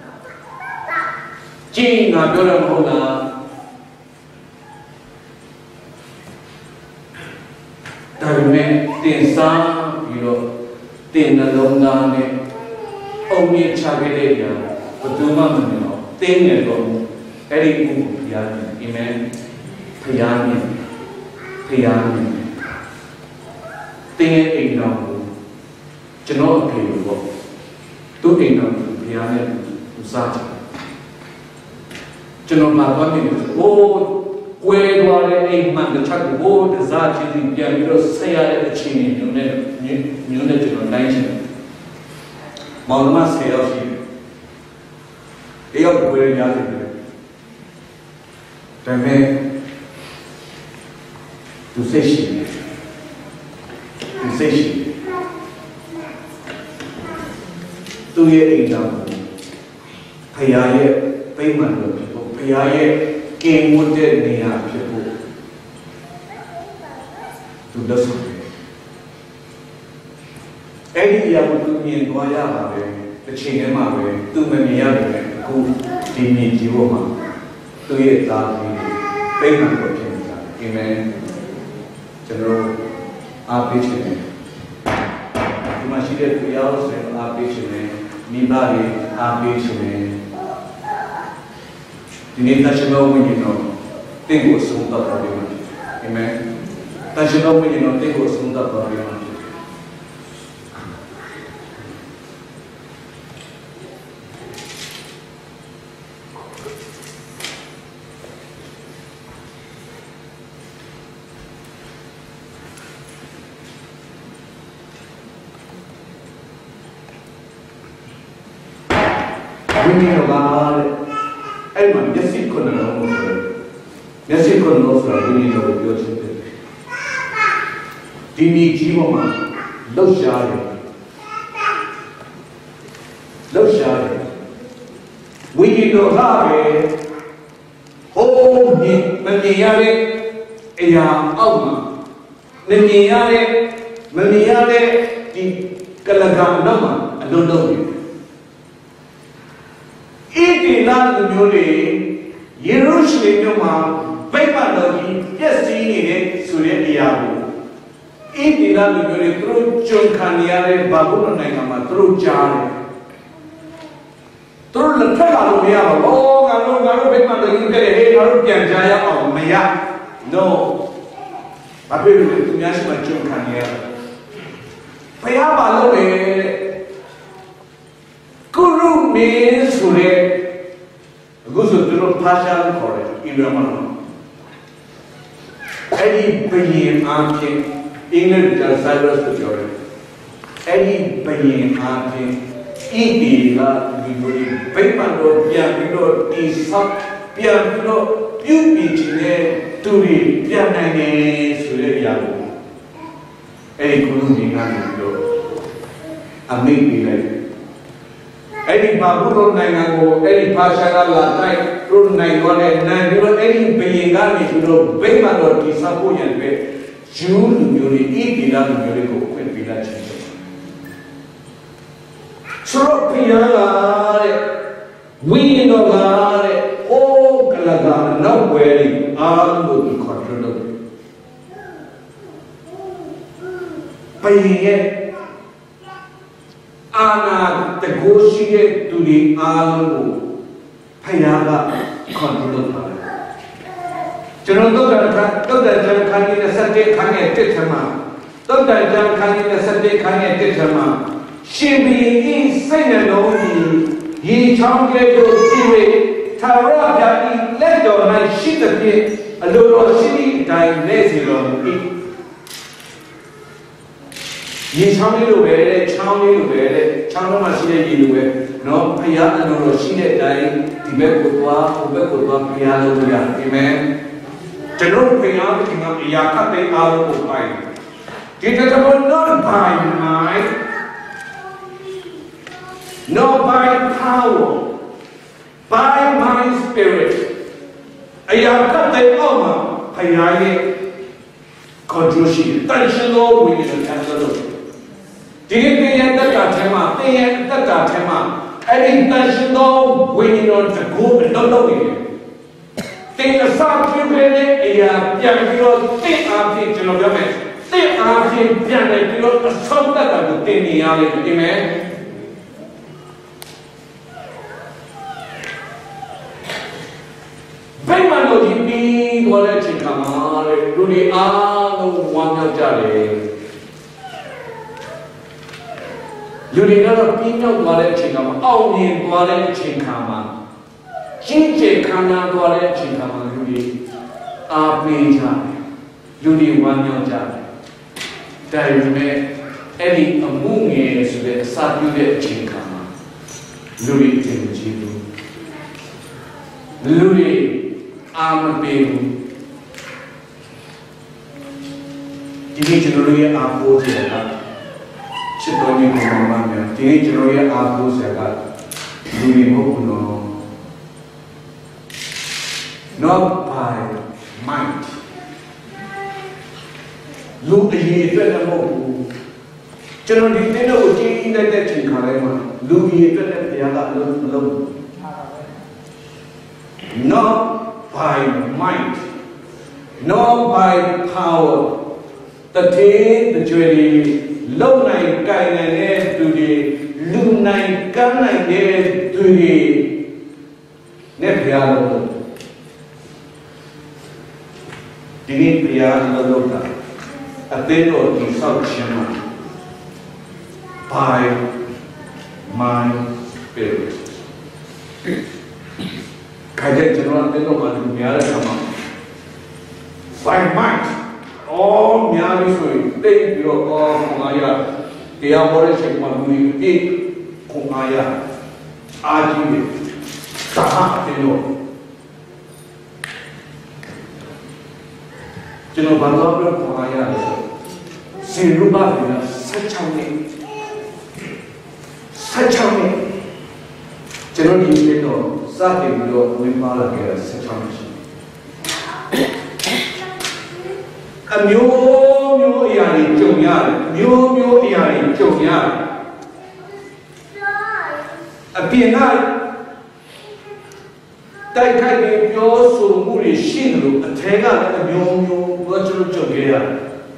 ကြည်ငါပြောရမဟုတ်လားဒါပေမဲ့တင်စားပြီးတော့တင်နှလုံးသားနဲ့အုံမြင့်ချခဲ့တဲ့ညာဘယ်သူမှမမြင်တော့တင်းနေတော့အဲ့ဒီကိုဘုရားမြင်အာမင်ဘုရားမြင်တင်းရဲ့အိမ်တော်ကိုကျွန်တော်အဖေလို့ပေါ့သူ့အိမ်တော်ကိုဘုရားနဲ့သူစားချင်ကျွန်တော်မှာတော့နေတယ်ဟိုကွဲသွားတဲ့အိမ်မှန်တစ်ချက်ကိုဟိုတစားချင်းစီပြန်ပြီးတော့ဆက်ရတဲ့အချိန်မျိုးနဲ့ကျွန်တော်နိုင်ချင်မောင်နှမ10ယောက်ရှိတယ်တယောက်ကိုယ်ရရတယ်ဒါပေမဲ့သူစိတ်ရှိတယ်သူရဲ့အိမ်တော်ကိုဖခင်ရဲ့ပိမှန်လို့ဖြစ်ဖို့ဘုရားရဲ့ကင်ဝတ်တဲ့နေရာဖြစ်ဖို့သူလက်ဆောင်တယ်အဲ့ဒီအရာကိုသူမြင်သွားရပါပဲတစ်ချိန်တည်းမှာပဲသူမမြင်ရတယ်အခုဒီမြင်ကြည့်ဖို့မှာသူရဲ့သားကြီးပိမှန်လို့ဖြစ်နေတာအာမင်ကျွန်တော်အားပေးခြင်းနဲ့ဒီမှာရှိတဲ့သူရောဆိုအားပေးခြင်းနဲ့မိဘတွေအားပေးခြင်းနဲ့ဒီနေ့တန်ရှင်တော်ဝိညာဉ်တော်တင့်ကိုဆုံးသတ်တော်ပေးပါအာမင်တန်ရှင်တော်ဝိညာဉ်တော်တင့်ကိုဆုံးသတ်တော်ပေးပါင်းနေတော့အဲ့မှာမျက်စိခုနှစ်လုံးဆိုမျက်စိခုနှစ်လုံးဆိုတာဒီနေ့တော့ပြောချင်တယ်ဒီမြေကြီးပေါ်မှာလှုပ်ရှားတယ်ဝိညာဉ်တော်ကပဲဟိုးမြင်မမြင်ရတဲ့အရာအောက်မှာမမြင်ရတဲ့ဒီကလကံတော့မှာအလုံးလုံးနေဣတိလလူမျိုးတွေယေရုရှလင်မြို့မှာဗိမာန်တော်ကြီးပြည့်စည်နေတဲ့ဆိုတဲ့အရာကိုဣတိလလူမျိုးတွေသူတို့ကြုံခံရတဲ့ဘာဘုရားနိုင်ငံမှာသူတို့ကြားတယ်သူတို့လက်ထက်လာလို့မရပါဘူးငါတို့ဗိမာန်တော်ကြီးပြည့်တယ်ဟေးငါတို့ပြန်ကြရအောင်မရ no ဘာဖြစ်လို့လဲသူများရှိမှကြုံခံရဘုရားဘာလို့လဲကုရုမင်းဆိုတဲ့အခုဆိုသူတို့ဖာရှာလို့ခေါ်တယ်ဣရမနော်အဲ့ဒီဘယင်အားဖြင့်အင်္ဂလိပ်ကဆိုက်ရပ်စ်ပြောတယ်အဲ့ဒီဘယင်အားဖြင့်ဣတိကဒီလိုဗိမာန်တော်ပြန်ပြီးတော့ဒီဆောက်ပြန်ပြီးတော့ပြုပြင်ခြင်းနဲ့သူတွေပြန်နိုင်တယ်ဆိုတဲ့အရာကိုအဲ့ဒီကုရုမင်းကနေပြီးတော့အမိန့်ပေးလိုက်အဲ့ဒီဘာဘုရောနိုင်ငံကိုအဲ့ဒီဘာရှာကလာတိုင်းသူတို့နိုင်ငံနဲ့နိုင်ပြီးတော့အဲ့ဒီဘယင်ကနေပြီးတော့ဗိမာန်တော်ဒီဆောက်ဖို့ရန်အတွက်ဂျူးလူမျိုးတွေဣတိလလူမျိုးတွေကိုခွင့်ပေးလိုက်ခြင်းဆိုတော့ဘုရားကတဲ့ဝိညာဉ်တော်ကတဲ့အိုးကလကနောက်ွယ်အားလို့ဒီခေါ်တယ်လို့ဘယင်ရဲ့အာနာတကိုးရှိတဲ့သူတွေအားလုံးကိုဖယားကကွန်ထရိုးလုပ်ပါတယ်ကျွန်တော်တို့ကတုတ်တန်ကျမ်းခန်းကြီး27ခန်းရဲ့တစ်ထမှာတုတ်တန်ကျမ်းခန်းကြီး27ခန်းရဲ့တစ်ထမှာရှင်ဘီဤစိတ်နှလုံးကြီးရေချောင်းကလေးကိုကြည့်၍သာရဗျာဤလက်တော်၌ရှိသဖြင့်အလိုတော်ရှိသည့်အတိုင်းလက်စီတော်မူ၏ရေချောင်းလေးလိုပဲတဲ့ချောင်းလေးလိုပဲတဲ့ချောင်းထဲမှာရှိတဲ့ရေလိုပဲနော်ဖယားအလိုတော်ရှိတဲ့အတိုင်းဒီဘက်ကိုသွားဟိုဘက်ကိုသွားဖယားလို့ရအာမင်ကျွန်တော်ဖယားကငါအရာခတ်တဲ့အားလုံးကိုပိုင်ဒီတကယ် not by might not by power by my spirit အရာခတ်တဲ့အောက်မှာဖယားရဲ့ control ရှိတယ်တန်ရှင်သောဝိညာဉ်နဲ့ဆက်လို့ဒီနေ့သင်ရဲ့တက်တာထဲမှာသင်ရဲ့တက်တာထဲမှာအဲ့ဒီတန်ရှင်သောဝိညာဉ်တော်တကူအလုံးလုံးနေတယ်သင်အစပြုခဲ့တဲ့အရာပြန်ပြီးတော့သင်အားဖြင့်ကျွန်တော်ပြောမယ်သင်အားဖြင့်ပြန်နေပြီးတော့အဆုံးသတ်တာကိုသင်နေရလိမ့်မယ်ဗိမာန်တော်ကြီးပြီးသွားတဲ့အချိန်ခါမှာတဲ့လူတွေအားလုံးဝမ်းမြောက်ကြတယ်လူတွေကတော့ပြီးမြောက်သွားတဲ့အချိန်ခါမှာအောင်မြင်သွားတဲ့အချိန်ခါမှာကြီးကျယ်ခမ်းနားသွားတဲ့အချိန်ခါမှာလူတွေအားပေးကြတယ်လူတွေဝမ်းမြောက်ကြတယ်ဒါပေမဲ့အဲ့ဒီအမှုငယ်ဆိုတဲ့အစာပြုတဲ့အချိန်ခါမှာလူတွေတင်မကြည့်ဘူးလူတွေအာမပေးဘူးဒီနေ့ကျွန်တော်တို့ရဲ့အားကိုးစရာကချစ်တော်ကြီးကိုမှန်တယ်ဒီနေ့ကျွန်တော်ရဲ့အားကိုးစရာကလူတွေမဟုတ်ဘူးနော် not by might လူအရေးအတွက်လည်းမဟုတ်ဘူးကျွန်တော်ဒီနေ့တော့ကြည့်နေတဲ့ချိန်ခါတိုင်းမှာလူအရေးအတွက်လည်းဘုရားကအလုံးမလုံး not by might not by power တတိတကြွေလုံနိုင်ကိုင်နိုင်တဲ့သူတွေလူနိုင်ကမ်းနိုင်တဲ့သူတွေနဲ့ဘုရားလို့ဒီနေ့ဘုရားလို့တာအသင်းတော်ဒီဆောက်ခြင်းမှာ by my spirit ခိုင်တဲ့ကျွန်တော်အသင်းတော်မှာလူများတဲ့အခါမှာ by might အော်များလို့ဆိုရင်တိတ်ပြီးတော့ခေါင်းအားရတရားဟောတဲ့ချိန်မှာလူတွေအေးခေါင်းအားရအားကြီးတယ် Taha Tino. Jino Bandabra Kuhaya, Siruba, Sachami, General Tino, Sati, Wimala, Sachami. A Mio Yari, Junior, Mio Yari, Junior. A Pianai. တိုက်ခိုက်ပြီးပြောဆိုမှုတွေရှိတယ်လို့အထဲကလည်းအမျိုးမျိုးဘာကျွန်တော်ကြုံခဲ့ရတယ်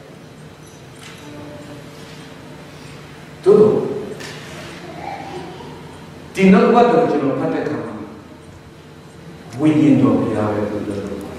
တို့ဒီနောက်ဘာတော့ကျွန်တော်ဖတ်တဲ့အခါမှာဝိညာဉ်တော်ဘုရားပဲလို့ပြောတယ်။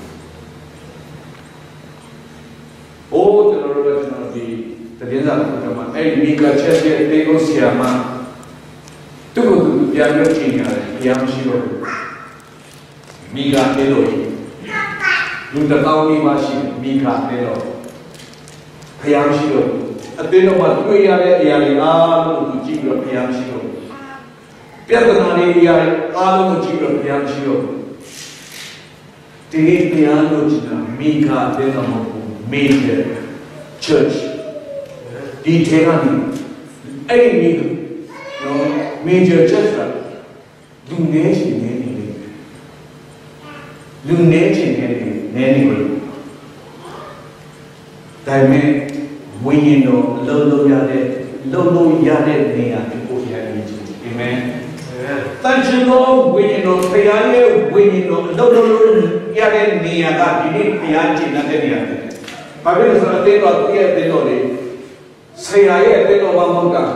အိုးကျွန်တော်ဒီတည်င်းစားကတော့မှအဲ့ဒီမိကချက်ရဲ့တေကိုဆရာမသူ့ကိုသူပြန်ပြောချင်ရတယ်ဘုရားမရှိတော့ဘူးမိဂါတေလို့လူတကောင်းကြီးမရှိမိဂါတေလို့ဘုရားရှိတော့အသေးတော့မှတွေ့ရတဲ့အရာတွေအားလုံးကိုကြည့်ပြီးတော့ဘုရားရှိတော့ပြဿနာတွေအရာအားလုံးကိုကြည့်ပြီးတော့ဘုရားရှိတော့ဒီနေ့ဘုရားလို့ကြည့်တာမိဂါတေတော့မဟုတ်ဘူး major church ဒီထဲကနေအဲ့ဒီနော် major church ကလူနေချင်နေလူနေချင်နေနေလို့ဒါပေမဲ့ဝိညာဉ်တော်လုံးလုံးရတဲ့နေရာကိုပို့ရနေချင်အာမင်တန်ရှင်တော်ဝိညာဉ်တော်ဖခင်ရဲ့ဝိညာဉ်တော်လုံးရတဲ့နေရာကဒီနေ့ဖခင်ကျင့်တဲ့နေရာဖြစ်တယ်။ဘာဖြစ်လို့ဆိုတော့အသေးတော်ရဲ့အသေးတော်လေးဆရာရဲ့အသေးတော်မှာမဟုတ်တာ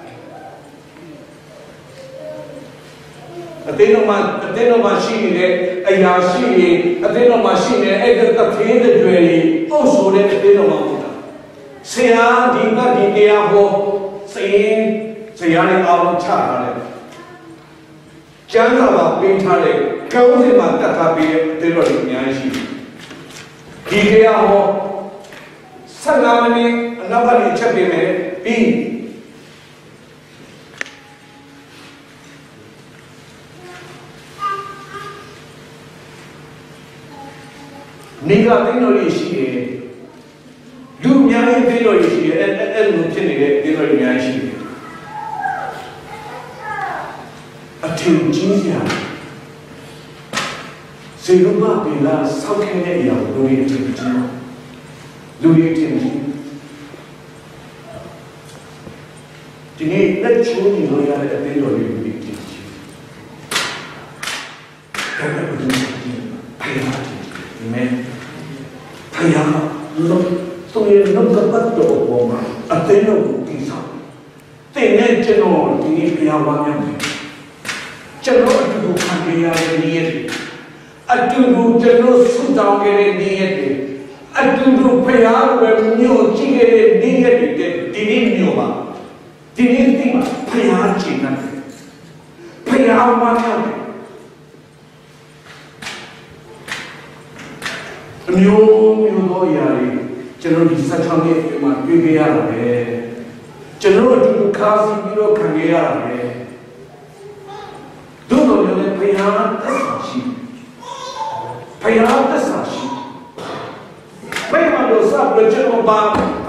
အသေးတော်မှာရှိနေတဲ့အရာရှိနေအသေးတော်မှာရှိနေအဲ့ဒီတသေးတဲ့တွေပို့ဆိုတဲ့အသေးတော်မှာဟုတ်တာဆရာဒီကဒီတရားဟောဆရာနဲ့အားလုံးချထားတယ်ကျမ်းစာမှာပေးထားတဲ့ကောင်းစဉ်မှာတတ်ထားပြီးတဲ့အသေးတော်တွေအများကြီးရှိဒီတရားဟော15မိနစ်အနောက်ကနေချက်ပေးမယ်ပြီးနေကသိလို့ရရှိတယ်လူအများကြီးသိလို့ရရှိတယ်အဲ့လိုဖြစ်နေတဲ့သိလို့အများကြီးရှိတယ်အထင်ကြီးစရာစေရုမပင်လာစောက်ခဲတဲ့အရာကိုလူတွေအထင်ကြီးဒီနေ့လက်ချိုးနေလို့ရတဲ့အသိလို့တွေအထင်ကြီးဒါပေမဲ့ဘုရားဖယားဒီမဲ့ဖယားလို့သူရဲ့နှုတ်ကပတ်တော်ပေါ်မှာအသိလို့ကိုသိဆောင်တင်နဲ့ကျွန်တော်ဒီနေ့ဖယားဝါများမယ်ကျွန်တော်အတူတူခံရတဲ့နေ့ရက်အတူတူကျွန်တော်ဆုတောင်းခဲ့တဲ့နေ့ရက်အတူတူဖယားကိုမျိုးကြည့်ခဲ့တဲ့နေ့ရက်တွေဒီနေ့မျိုးပါဒီနေ့ဒီမှာဖယားကြည့်နေတယ်ဖယားဝါများမယ်အမျိုးသောအရာတွေကျွန်တော်ဒီ16နှစ်အတွင်းမှာတွေ့ခဲ့ရတာပဲကျွန်တော်ဒီခါစီပြီးတော့ခံခဲ့ရတာပဲတို့တော်လည်းဖယားသစ္စာရှိဖယားသစ္စာရှိဘယ်မှာလို့စပ်ကျွန်တော်ပါဖ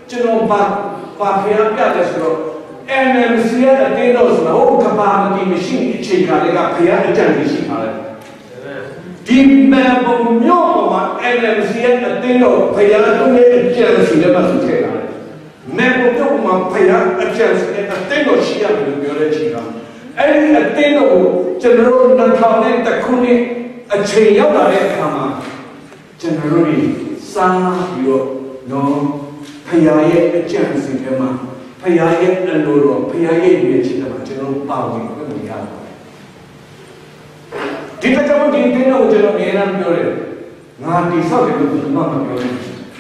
ယားပြတယ်ဆိုတော့ NMC ရဲ့အတင်းတော်ဆိုတော့ကဘာမတိမရှိအချိန်ကလေးကဖယားအကြံရှိပါလေဒီမဲ့ဘုံမျိုးပေါ်မှာ NMC ရဲ့အတင်းတော်ဖယားတို့ရဲ့အကျံစီနဲ့မှဆက်ထည့်လာတယ်။မဲ့ဘုံမျိုးပေါ်မှာဖယားအကျံစီနဲ့အတင်းတော်ရှိရတယ်လို့ပြောတဲ့ချိန်ကအဲ့ဒီအတင်းတော်ကိုကျွန်တော်တို့2000ခုနှစ်အချိန်ရောက်လာတဲ့အခါမှာကျွန်တော်တို့စားပြီးတော့နော်ဖယားရဲ့အကျံစီထဲမှာဖယားရဲ့အလိုတော်ဖယားရဲ့ရဲ့ချိန်မှာကျွန်တော်ပါဝင်ခွင့်ရပါတယ်ဒီတကြောင်ဒီတင်းတော့ကျွန်တော်အများအားပြောတယ်ငါတိဆောက်တယ်လို့ဘယ်မှမပြောဘူး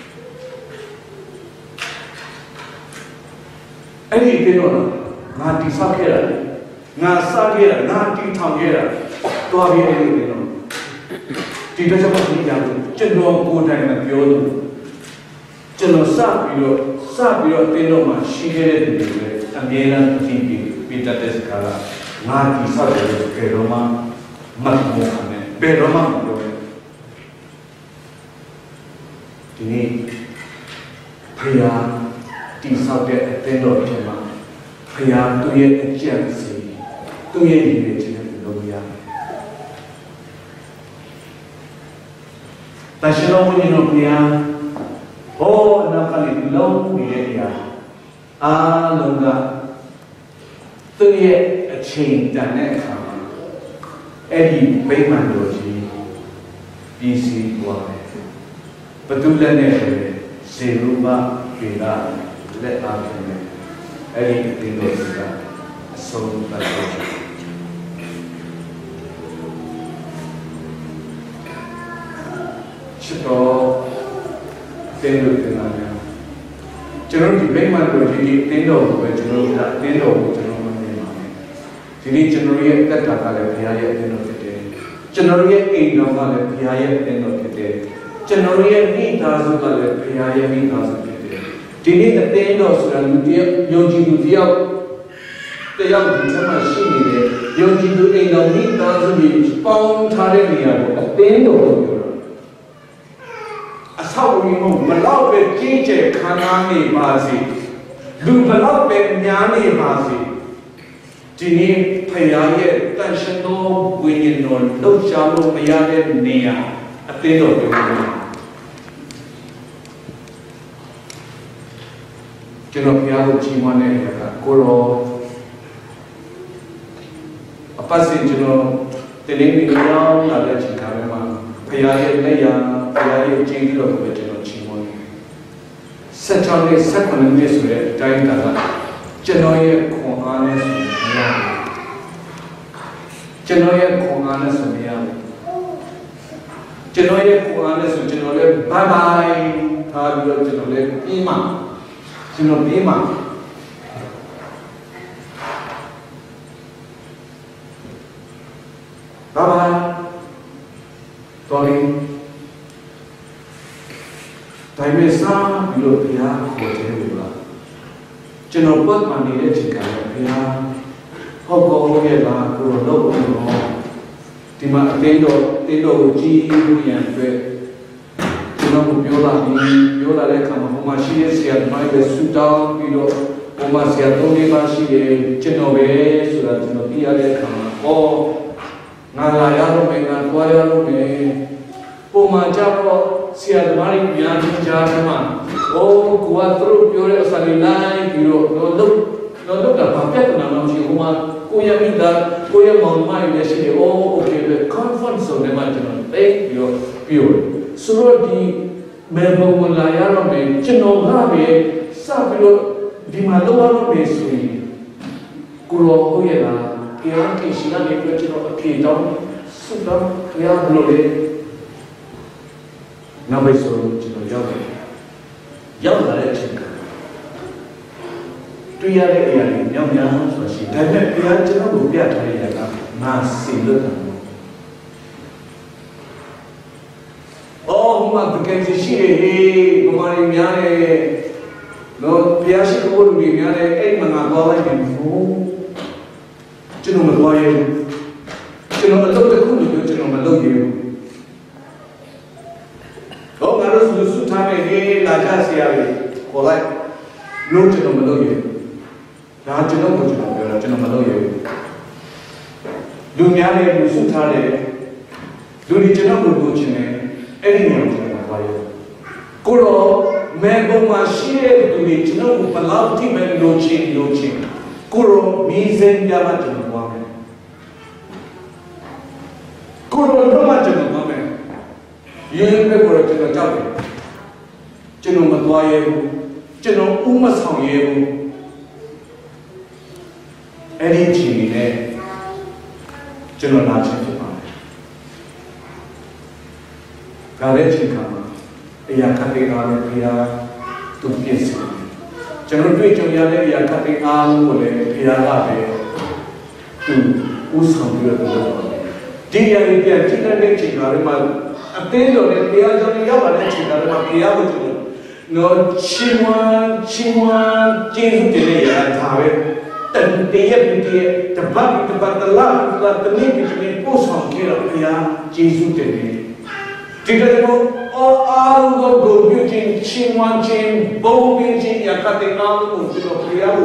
အဲ့ဒီတင်းတော့ငါတိဆောက်ခဲ့တာငါစားခဲ့တာငါတိထောင်ခဲ့တာတွားပြီးအဲ့ဒီတင်းတော့ဒီတကြောင်ဒီညာကျွန်တော်ကိုယ်တိုင်မပြောလို့ကျွန်တော်စပြီးတော့တင်းတော့မှရှိခဲ့တဲ့လူတွေအများအားသိပြီးတတ်တဲ့စကားကငါတိဆောက်တယ်လို့ကြတော့မှ mặt mù này bề đó mà rồi thì này bây giờ đi sau để tên đồ cho mà bây giờ tôi yên chuyện gì tôi yên gì để chuyện đâu ya ta sẽ lo như nó bây giờ ô nó phải lâu như vậy ya lâu ra tôi yên chuyện đã nè khám ấy bây mà đồ gì đi xí qua bắt đầu lên này sẽ lúc mà khi đó lệ áp này ấy thì nó sẽ sống tại chỗ chỉ có tên được thế nào nhá cho nên thì bây mà rồi thì tên đầu của cho nên là tên đầu của cho nên mà thì đi cho nên tất cả các cái phía ấy tên đầu thế cho nên cái nó mà là phía ấy tên đầu thế cho nên đi thà dù là phía ấy đi thà dù thì đi tập tên đầu sửa lụt tiệp yêu chi lụt tiệp thế yang thì sao mà suy nghĩ đấy yêu chi lụt ấy đâu đi thà dù bị phong thà đấy gì à tập tên đầu rồi sao vậy mà lao về chi chế khana này mà gì đừng mà lao về nhà này mà gì chỉ ní phải ai vậy tại sao nó quy định nó đâu sao nó bây giờ đấy nè tên đầu rồi cho nên bây giờ chỉ mà này là cô lo apa sih cho nên tên này mình nhau là để chỉ cả mà bây giờ này ya bây giờ chỉ đi rồi bây giờ chỉ mà sát cho nên sát con người suy trái ta là cho nên không ăn suy cho nên không ăn suy cho nên không ăn suy cho nên bye bye thà được cho nên im mà cho nên im mà bye bye sorry tại vì sao bị lột phía của thế rồi cho nên bớt mà đi để chỉ cả phía không có nghĩa là của lâu của thì mà tiến độ chi nhận về cho nên một biểu là để làm một mảng gì sẽ nói về sự đau bị độ một mảng sẽ đâu đi mà gì cho nên về sự là cho nên đi để làm ô ngàn là yaro mình ngàn qua yaro mình ô mà cháu siapa mari yang bicara mah oh kuatro piore salilai kiro no dah pakai tu nama si rumah ku yang minta ku yang mau mai dia sini oh okay the conference on nama jenon teh piore suruh di membangun layar me jenon kami sabilo di mana orang besui kulo ku ya lah kira kisah ni jenon kita sudah kaya boleh nó bây giờ chỉ có giáo lại trên cả tuy nhiên đây là nhau nhau rồi chỉ thấy mấy cái chứ nó đủ biết thấy là mà xin được oh mà từ cái gì xí mà đi nhà này nó biết xí có đủ đi nhà này ấy mà ngã vào lại thành phố chứ nó mà coi chứ nó là lâu tới không được chứ nó mà lâu nhiều đó là nó sự tham này là cha xia vậy, có lại luôn cho nó mà lâu vậy, đã cho nó cũng cho nó mà lâu vậy, dunia này luôn sự tham này, dunia cho nó cũng đủ cho này, ấy nhiều cho nó mà vậy, cô đó mẹ bố mà xia dunia cho nó cũng phải làm thì mẹ lô chín, cô đó mi zen ya mà cho nó qua mẹ, cô đó nó mà cho nó qua mẹ. Yang berbuat dengan capai, jenuh mentuai, jenuh umat sanggih, ini ciri ni, jenuh nasi cuma. Kalau cakap, ia kata orang dia tu biasa. Jenuh tu cakap ia kata orang boleh dia ada tu usah dia tu. Dia kita ni cakap macam tên rồi đấy bây giờ đi giáo là chỉ là mà bây giờ nó chim hoa trên cái này là thà vậy tận tiệt the bát là tận niệm post học kia là bây giờ Giêsu tên này chỉ là nó áo nó gồm những chuyện chim hoang chim bông biến chim nhà các tên áo nó chỉ là bây giờ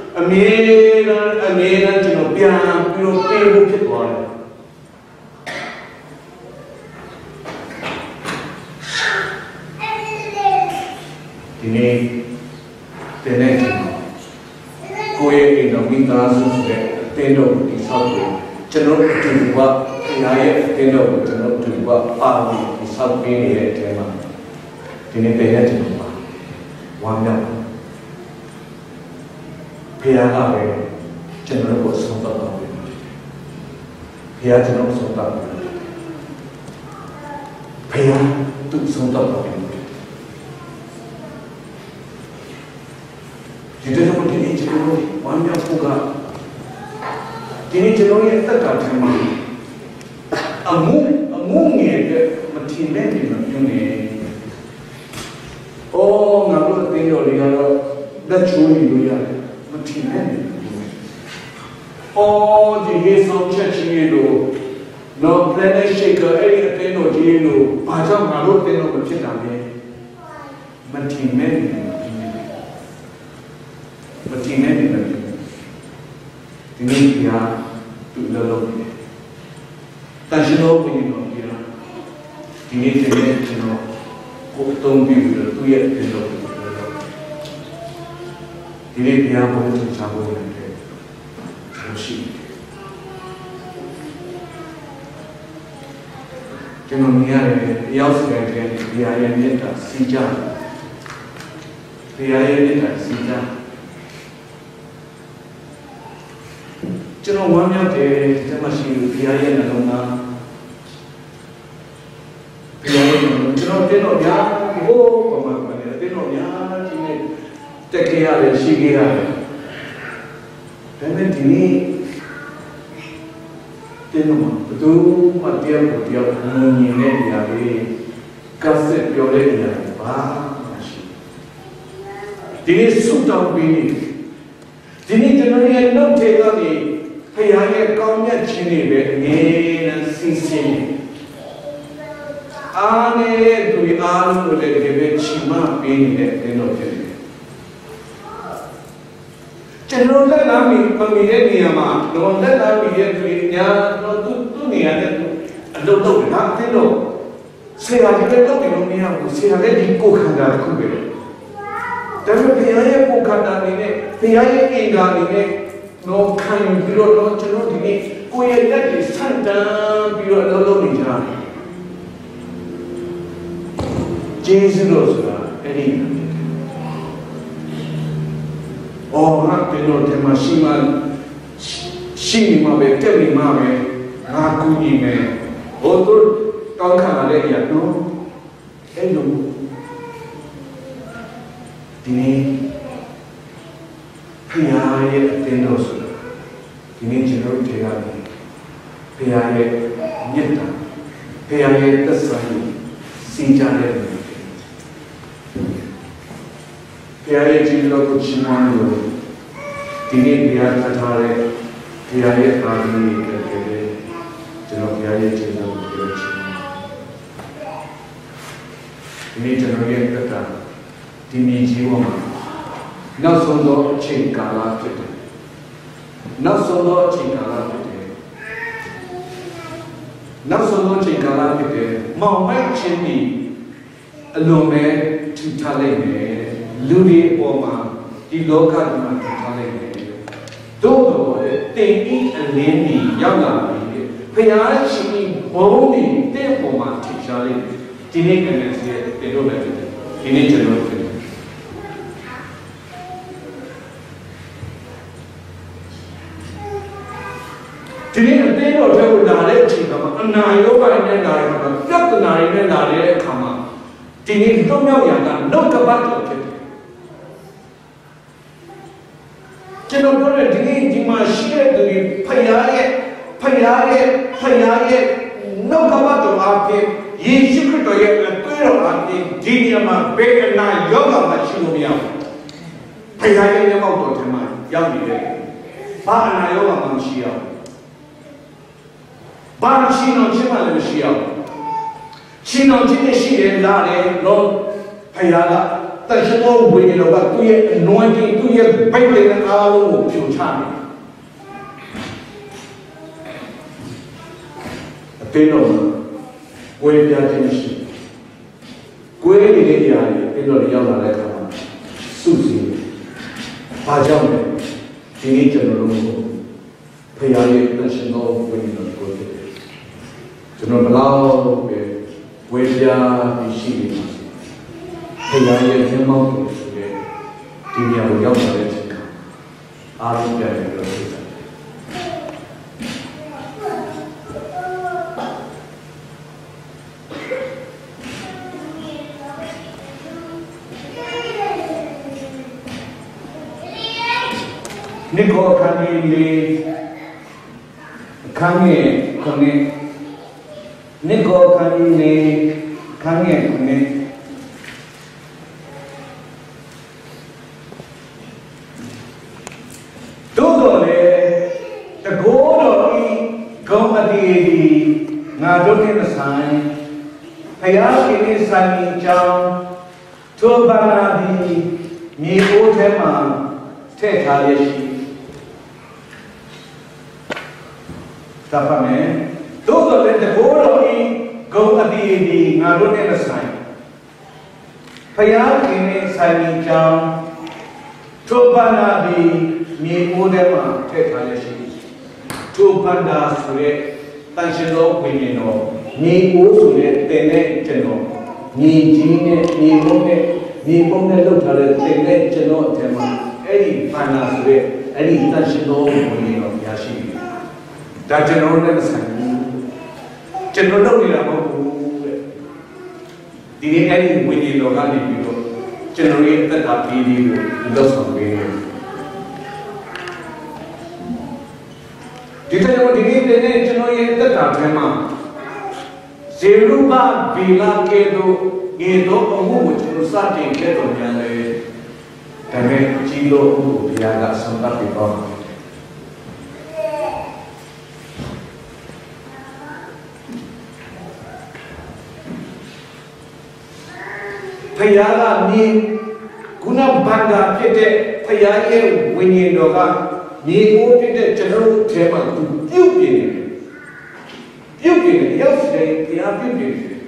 America chỉ là bây giờ Peru kết quả thì này tên này cô ấy đi đồng minh ta xuống sẽ tên đầu thì sao rồi chân nó trừ qua thì ai tên đầu chân nó trừ qua bao nhiêu thì sao bên này thế mà thì nên tên này chân nó hoàn nhau bây giờ là về chân nó có sống tập nào bây giờ chân nó sống tập bây giờ tự sống tập nào jadi zaman ini cakap banyak juga. Ini cakap yang tak ada cuma. Amung ni ada mati ni ni. Oh, ngaku tengok dia dah curi dia mati ni. Oh, jadi sampai ciri tu, no planet shaker, ini tengok dia tu, macam ngaku tengok macam mana, mati ni. Mati ni lagi, ini dia tu lalu ni. Tanjino punya dia, ini Tanjino, kotong biru tu ya Tanjino. Ini dia boleh campur dengan musik. Jangan yang sekarang dia yang ni tak sijah, dia yang ni tak sijah. Jangan wanita kita masih biaya nalona, biaya nalona. Jangan tengok dia, oh pemakai tengok dia cini tekiah le, sikiah. Tapi ini tengok betul matiap menyinek dia ni kasih pioleh dia, masih. Ini sudah begini. Ini jenis yang nak tengok ni. Pihaknya kaumnya cini ni sisi. Ane tu alu le kebe cima pini le teno jadi. Cenderung nami pemilih ni ama, orang nami dia tulisnya tu ni ada tu, ada tak teno. Saya ada tu teno ni aku, saya ada di kokanda aku beri. Tapi pihaknya kokanda ni, pihaknya enggak ni. No kan biro no ceno dini kue lagi santan biro lolo ni jalan. Jesu dosa ini. Orang teno tema siman sini mabe teli mabe aku ni me. Otor kau kan ada ya no. Elo. Dini. Pihaknya teno sudah, ini cenderung jaga ni. Pihaknya nyata, pihaknya tersahi, sinjane ni. Pihaknya cenderung kuciman tu, ini pihak tertarik, pihaknya kami kerja, pihaknya cenderung kuciman. Ini cenderung yang kata, ini jiwa mana. Nasono cingkala kita, nasono cingkala kita, mau main cini, lome tutale me, luri oma, di lokal mana tutale me, dodo teni aleni yang lagi, pihak cini boni tempo mati cale, ini kena saya pedo betul, ini cenderung kita. Jadi tengok dia berlari cingkama, naik apa ini lari macam, tak naik ini lari kama. Jadi itu yang kan, nak kebat lagi. Jadi orang ini di masjid itu payah, nak kebat tu apa? Yesus Kristus yang terus apa? Dia mah bekerja yoga macam ni. Payah yang mau tu cuma yang ni. ဘာအနာရောဂါမှမရှိအောင်ဘာမရှိတော့ချင်းမှလည်းမရှိအောင်ချင်းတော့ချင်းနဲ့ရှိတယ်လားလေတော့ဖယားကတန်ရှင်သောဝိညာဉ်တော်ကသူ့ရဲ့အနွမ်းကြီးသူ့ရဲ့ဗိတ်တွေနဲ့အားလုံးကိုဖြိုချတယ်အတင်းတော့ကိုယ်ပြခြင်းရှိကိုယ်ရည်ရည်ရာတင်းတော့ရောက်လာတဲ့အခါမှာစုစည်းဘာကြောင့်လဲဒီနေ့ကျွန်တော်တို့ဖယားရဲ့တန်ရှင်သောဝိညာဉ်တော်ကိုကျွန်တော်ဘလောက်ပဲဝေပြားရှိနေမှာဖယားရဲ့မျက်မှောက်ကိုဆိုတဲ့ဒီနေရာကိုရောက်လာတဲ့အချိန်ကအားလုံးပြန်ပြီးတော့နိကောခဏီလေးခန်းငယ်ခနဲ့နိကောခဏီလေးခန်းငယ်ခနဲ့တို့တော်လေတကောတော်ဤကောင်းအတီးဒီငါတို့နဲ့မဆိုင်ဖယားရှင်ရဲ့ဆိုင်ကြောင်းထိုဘာနာဒီမြေအိုးထဲမှာထည့်ထားရရှိသတ်ပါမယ်တို့တော်လည်းတဘောတော်ဤဂုံအတီးဒီငါတို့နဲ့မဆိုင်ဖယားခင်နဲ့ဆိုင်ကြောင်းထိုဘာနာဒီမြေအိုးထဲမှာထည့်ထားရရှိထိုဘာနာဆိုတဲ့တန်ရှင်သောဝိညာဉ်တော်မြေအိုးဆိုတဲ့တင်တဲ့ကျွန်တော်မြေကြီးနဲ့မြေဘုံနဲ့မြေဘုံနဲ့လောက်ထားတဲ့တင်တဲ့ကျွန်တော်အထက်မှာအဲ့ဒီဘာနာဆိုတဲ့အဲ့ဒီတန်ရှင်သောဝိညာဉ်တော်ရရှိတယ်ဒါကျွန်တော်လည်းမဆိုင်ဘူးကျွန်တော်လုပ်နေတာမဟုတ်ဘူးတဲ့ဒီနေ့အဲ့ဒီဝိညာဉ်တော်ကနေပြီးတော့ကျွန်တော်ရဲ့သက်တာပြည်လေးကိုလောက်ဆောင်ပေးတယ်ဒီတဲ့ဒီနေ့တဲ့ကျွန်တော်ရဲ့သက်တာထဲမှာဇေရုဘဗီလာကေတို့ေတော့အမှုကိုကျွန်တော်စတင်ခဲ့တော့ပြန်လေဒါပေမဲ့ကြီးလို့ဘုရားကဆုံးသတ်ပြီးတော့ဖယားကမြေခုနဘန္တာဖြစ်တဲ့ဖယားရဲ့ဝိညာဉ်တော်ကမြေကိုဖြစ်တဲ့ကျွန်တော်တို့ထဲမှာသူပြုတ်ပြနေတယ်ပြုတ်ပြနေရောက်တဲ့ဖယားပြုတ်ပြနေတယ်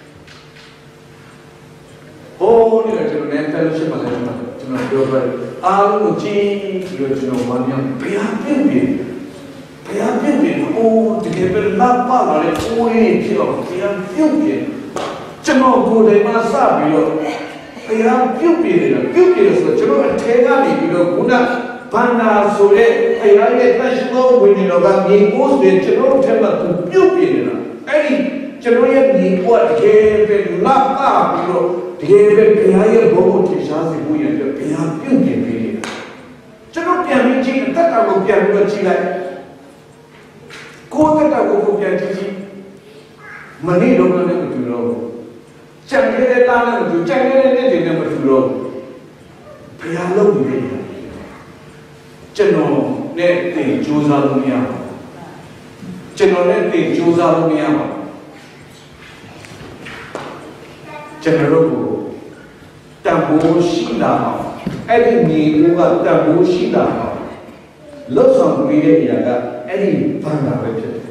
ဟိုးဒီကကျွန်တော်နဲ့ဖယ်လိုရှစ်မှာလည်းကျွန်တော်ပြောပြအားလုံးကိုကြည့်ပြီးတော့ကျွန်တော်ဝမ်းမြောက်ဖယားပြုတ်ပြဖယားပြုတ်ပြအိုးတကယ်ပဲလာပါလာတဲ့အိုးလေးဖြစ်တော့ဖယားပြုတ်ပြကျွန်တော်ကိုယ်တိုင်မှစပြီးတော့ဖယားပြုတ်ပြနေတာပြုတ်ပြတယ်ဆိုတော့ကျွန်တော်အထဲကနေပြီးတော့ခုနဘန္နာဆိုတဲ့ဖယားရဲ့တန်ရှင်သောဝိညာဉ်တော်ကမြေကိုးတဲ့ကျွန်တော်ထဲမှာသူပြုတ်ပြနေတာအဲ့ဒီကျွန်တော်ရဲ့မြေကိုတကယ်ပဲလာပါပြီးတော့တကယ်ပဲဖယားရဲ့ဘုံကိုထင်ရှားစေဖို့ရတဲ့ဖယားပြုတ်ပြနေတယ်ကျွန်တော်ပြန်ပြီးကြည့်တက်တာကိုပြန်ပြီးတော့ကြည့်လိုက်ကိုယ်တက်တာကိုပြန်ကြည့်မနေ့တော့လည်းမတူတော့ကြံခဲ့တဲ့တားနဲ့မတူကြံခဲ့တဲ့နေ့တွေနဲ့မတူတော့ဘုရားလုပ်နေတယ်ကျွန်တော်နဲ့တင်ကြိုးစားလို့မရဘူးကျွန်တော်နဲ့တင်ကြိုးစားလို့မရဘူးကျွန်တော်တို့ကိုတန်ဖိုးရှိလာအောင်အဲ့ဒီမြေဦးကတန်ဖိုးရှိလာအောင်လှုပ်ဆောင်ပေးတဲ့အရာကအဲ့ဒီဘန္တာပဲဖြစ်တယ်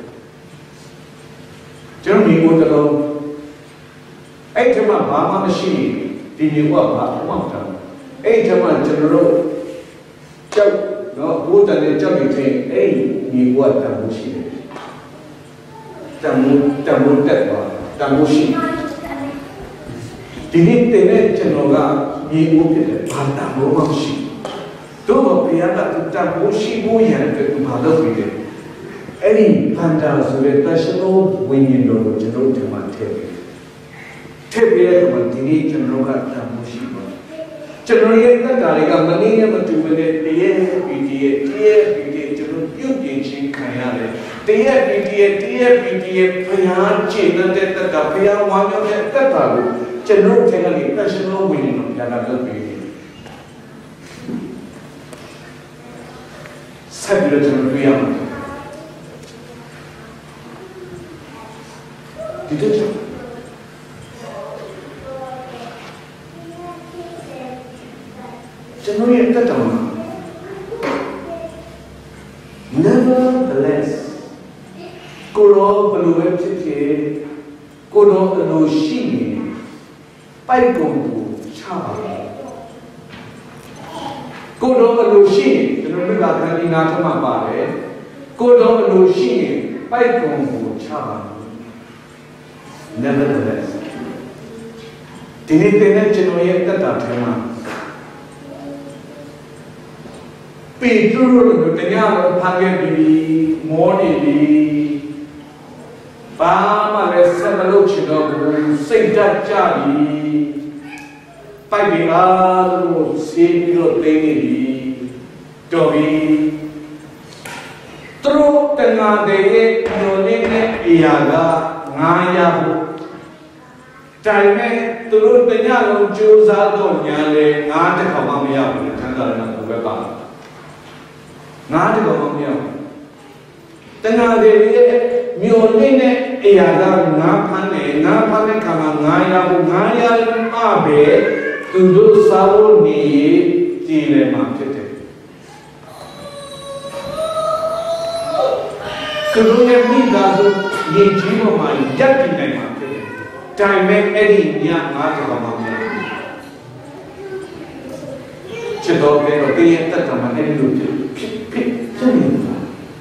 ကျွန်တော်မြေဦးတလုံးအဲ့ဒီမှာဘာမှမရှိဒီမြေကဘာမှမတောင်းအဲ့ဒီမှာကျွန်တော်တို့ကြောက်နော်ဘုရားနဲ့ကြောက်ပြီးချင်းအဲ့ဒီမြေကတန်ဖို့ရှိတယ်တန်ဖို့တက်သွားတန်ဖို့ရှိဒီနေ့တဲ့ကျွန်တော်ကမြေဦးဖြစ်တယ်ဘာတန်ဖို့မှမရှိတို့ဘုရားကတန်ဖို့ရှိဖို့ရတဲ့သူဘာလုပ်ပြီးတယ်အဲ့ဒီဘန္တာဆိုတဲ့တရှိသောဝိညာဉ်တော်ကိုကျွန်တော်တို့ဒီမှာထည့်ထည့်ပြီးတော့ဒီနေ့ကျွန်တော်ကတန်ဖို့ရှိပါကျွန်တော်ရဲ့သက်တာတွေကမနည်းနဲ့မတူဘဲနဲ့တရက်ပြီးတရက်ကျွန်တော်ပြုတ်ပြင်ချင်းခံရတယ်တရက်ပြီးတရက်ဖယားကျင့်တဲ့သက်တာဖယားဝမ်းမြောက်တဲ့သက်တာကိုကျွန်တော်ထင်တယ်တရှိသောဝိညာဉ်တော်ညာလာလုပ်ပြီးဆဆက်ပြီးတော့ကျွန်တော်တွေ့ရမှာဒီတော့ကျွန်တော်ရဲ့တက်တော်မှာ nevertheless ကိုရောဘယ်လိုပဲဖြစ်ဖြစ်ကိုရောအလိုရှိနေပိုက်ကုန်ကိုချပါကိုရောအလိုရှိရင်ကျွန်တော်တို့ကခန္ဒီနာထမပါတယ်ကိုရောအလိုရှိရင်ပိုက်ကုန်ကိုချပါ nevertheless ဒီနေ့တဲ့ကျွန်တော်ရဲ့တက်တာထဲမှာပေတရုတို့တရားတော်ဖန်ခဲ့ပြီးမောနေပြီးဘာမှလည်းဆက်မလုပ်ချင်တော့ဘူးစိတ်ဓာတ်ကြပြီးပိုက်ပြီးအားလို့ဆေးပြီးတော့သိနေပြီတော်ပြီသူတို့တဏှာတွေရဲ့ညှို့တဲ့အရာက900ဖို့တိုင်မဲ့သူတို့တရားလုံးကြိုးစားတော့ညာလေ9တစ်ခါမှမရဘူးထမ်းသာတယ်ကိုပဲပါ9တစ်ခါမှမရဘူးတဏှာတွေရဲ့ညှို့တဲ့အရာက9ဖမ်းတယ်9ဖမ်းတဲ့ခါမှာ900ဖို့900မှပဲသူတို့စားဖို့နေကြည်လည်မှာဖြစ်တယ်သူတို့ရဲ့မိသားစုရည်ကြီးပေါ်မှာရပ်တည်နိုင်မှာဖြစ်တယ်ဒါပေမဲ့အဲ့ဒီည9ကျော်မှမရဘူးချစ်တော်ပဲတော့တင်းရဲ့တက်တာမှအဲ့ဒီလိုဖြစ်နေတာ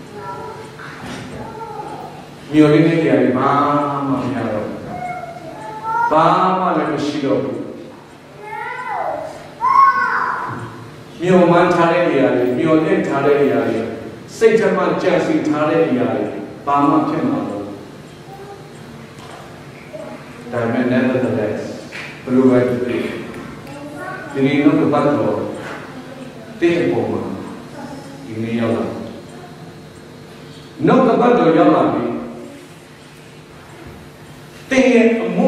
မျိုးလေးနဲ့ကြရတယ်ဘာမှမရတော့ဘာမှလည်းမရှိတော့ဘူးမျိုးမှန်းထားတဲ့နေရာတွေမျိုးနဲ့ထားတဲ့နေရာတွေစိတ်ထဲမှာကြံစီထားတဲ့နေရာတွေဘာမှဖြစ်မှာမဟုတ်ဒါပေမဲ့ nevertheless ဘယ်လိုပဲဖြစ်ဖြစ်ဒီနေ့တော့ပတ်တော့တဲ့ပုံမှာဒီနေ့ရောက်လာနောက်တစ်ပတ်တော့ရောက်လာပြီတဲ့အမှု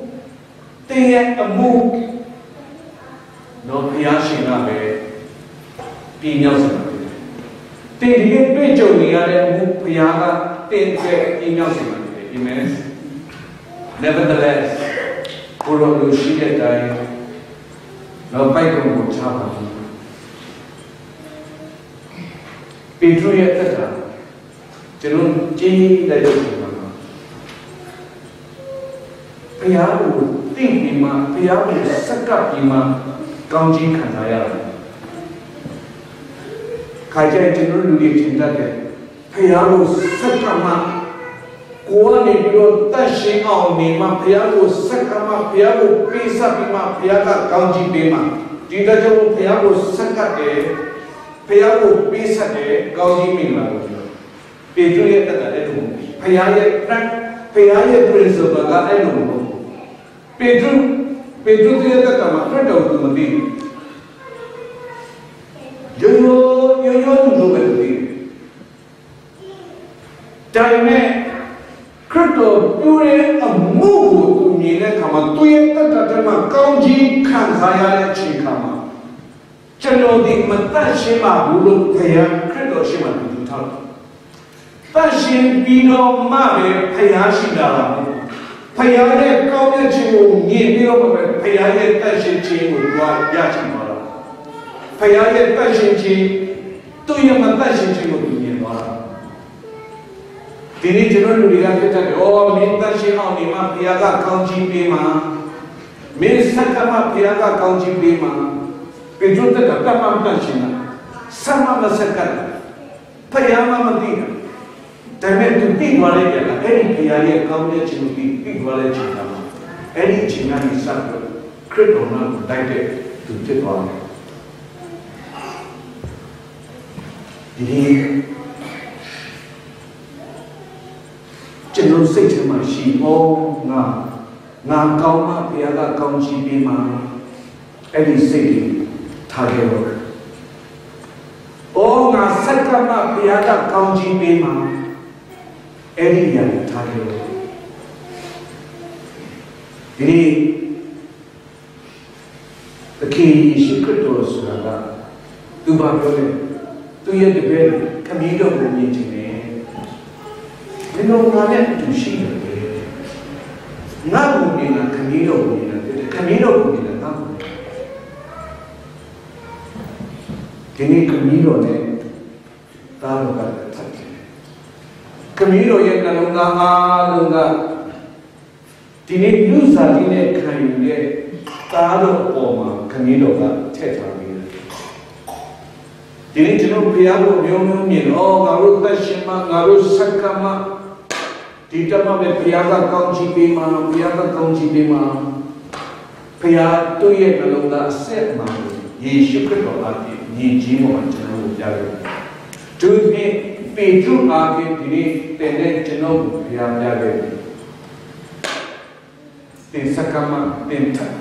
တော့ဘုရားရှင်ကပဲပြည်မြောက်စေပါမယ်တင်ဒီတွေ့ကြုံနေရတဲ့အမှုဘုရားကတင်တဲ့ပြည်မြောက်စေပါမယ် Amen Nevertheless ကိုလိုလိုရှိတဲ့အတိုင်းတော့ပိုက်ကုန်ကိုချပါဘူးပေထရုရဲ့တက်တာကျွန်တော်ကြည်လိုက်တဲ့ပုံမှာဘုရားကိုသိပြီးမှဘုရားကိုစက္ကပ်ပြီးမှကောင်းခြင်းခံစားရတယ်ခါကျရင်ကျွန်တော်လူတွေထင်တတ်တယ်ဘုရားကိုစက္ကပ်မှကိုယ်ကနေပြီးတော့တတ်ရှင်းအောင်နေမှဘုရားကိုစက္ကပ်မှဘုရားကိုပေးဆက်ပြီးမှဘုရားကကောင်းခြင်းပေးမှဒီတကြောင့်ဘုရားကိုစက္ကပ်တယ်ဘုရားကိုပေးဆက်တယ်ကောင်းခြင်းမင်္ဂလာကိုပေတရုရဲ့တက်တာတဲ့လူဘုရားရဲ့ principle ကအဲ့လိုမဟုတ်ဘူးပေတရုရဲ့တက်တာမှာပြတ်တော်သူမသိဘူးရိုးသူလိုပဲသိတယ်ဒါပေမဲ့ခရစ်တော်ပြုတဲ့အမှုကိုသူမြင်တဲ့အခါမှာသူရဲ့တက်တာတည်းမှာကောင်းကြီးခံစားရတဲ့အချိန်ခါမှာကျွန်တော်ဒီမတတ်ရှင်းပါဘူးလို့ဘုရားခရစ်တော်ရှင်းမှသူထားတယ်တတ်ရှင်းပြီးတော့မှပဲဘုရားရှိတာလားဘုရားရဲ့ကောင်းတဲ့ခြင်းကိုမြင်ပြီးတော့မှဘုရားရဲ့တတ်ရှင်းခြင်းကိုကြွားရချင်ပါလားဘုရားရဲ့တတ်ရှင်းခြင်းသူရဲ့မတတ်ရှင်းခြင်းကိုသူမြင်သွားတာဒီနေ့ကျွန်တော်လူတွေကဖြစ်တဲ့မင်းတတ်ရှင်းအောင်ဒီမှာဘုရားကကောင်းခြင်းပေးမှာမင်းစက္ကမဘုရားကကောင်းခြင်းပေးမှာပေတရုတက်ကတမန်တတ်ရှင်းတာစမမစက္ကဘုရားမသိတာဒါပေမဲ့သူသိသွားတဲ့ကြတာအဲ့ဒီဘုရားရဲ့ကောင်းတဲ့ခြင်းကိုသိသွားတဲ့ခြင်းကအဲ့ဒီခြင်းကနေစပ်လို့ခရစ်တော်နဲ့တိုက်တဲ့သူဖြစ်သွားတယ်ဒီကျွန်တော်စိတ်ထဲမှာရှိငါကောင်းမှဘုရားကကောင်းချီးပေးမှာအဲ့ဒီစိတ်ကိုထားခဲ့တော့ငါစက္ကမဘုရားကကောင်းချီးပေးမှာအဲ့ဒီရန်ထားခဲ့တော့ဒီသခင်ယေရှုခရစ်တော်ဆိုတာကသူဘာပြောလဲ tu ye de be kamido ko ni chine ni no ma ne tu shi de na ko ni na kamido ko ni na kamido ko ni na na kini kamido ne ta lo ka ta kamido ye na lo nga dini lusa dini kan ye ta lo po ma kamido ka the tha bi dini jino phaya ko myo myo myin nga ro tat shin ma nga ro sak ka ma di ta ma be phaya ka kaung chi pe ma phaya ka kaung chi pe ma phaya tu ye na lo da set ma ye shi krit ko a ti ni ji mo ma jino lo ya ge tu ni pe tu a ge dini te ne jino phaya ya ge tin sakama tin ta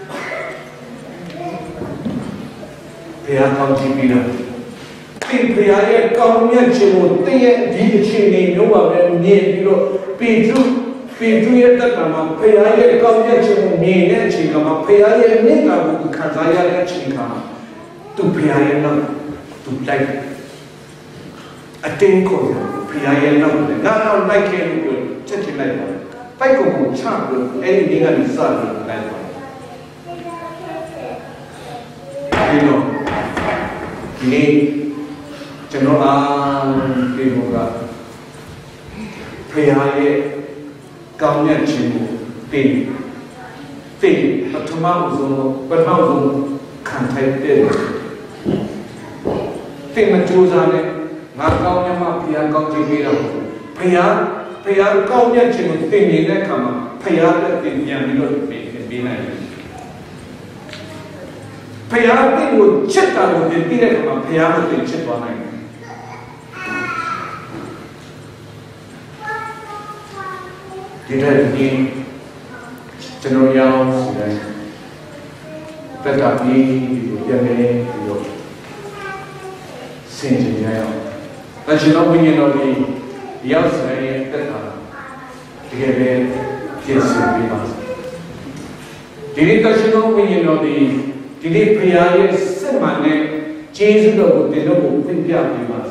phaya kaung chi pe na tin phaya ye kaung myat chin ko tin ye di chin ni myo ba be myin pi lo pe tu ye tat ma phaya ye kaung myat chin ko myin ne chin ka ma phaya ye ne ka ko khan sa ya ne chin ka tu phaya ye na tu lai atin ko phaya ye na na lai ke lu chet chin lai ba pai ko ko cha ko ai ni ga ni sa ni lai ba you know ni chano an pe mo ga phaya ye kaung myat chin ko tin pathama uzon khan thai te tin ma chu za ne nga kaung myat ma phaya kaung chi pe ra phaya kaung myat chin ko tin ni ne kha ma phaya le tin yan ni lo pe na phaya tin ko chet ta lo tin ne kha ma phaya ko tin chet wa nai di da ni chano yao si dai tất cả đi dân này rồi xin chào nhau ta chỉ nói với nhau đi yao si dai tất cả thì cái về chia sẻ với nhau thì ta chỉ nói với nhau đi thì đi phải ai sẽ mà này chế sự đó thì nó cũng phân chia với nhau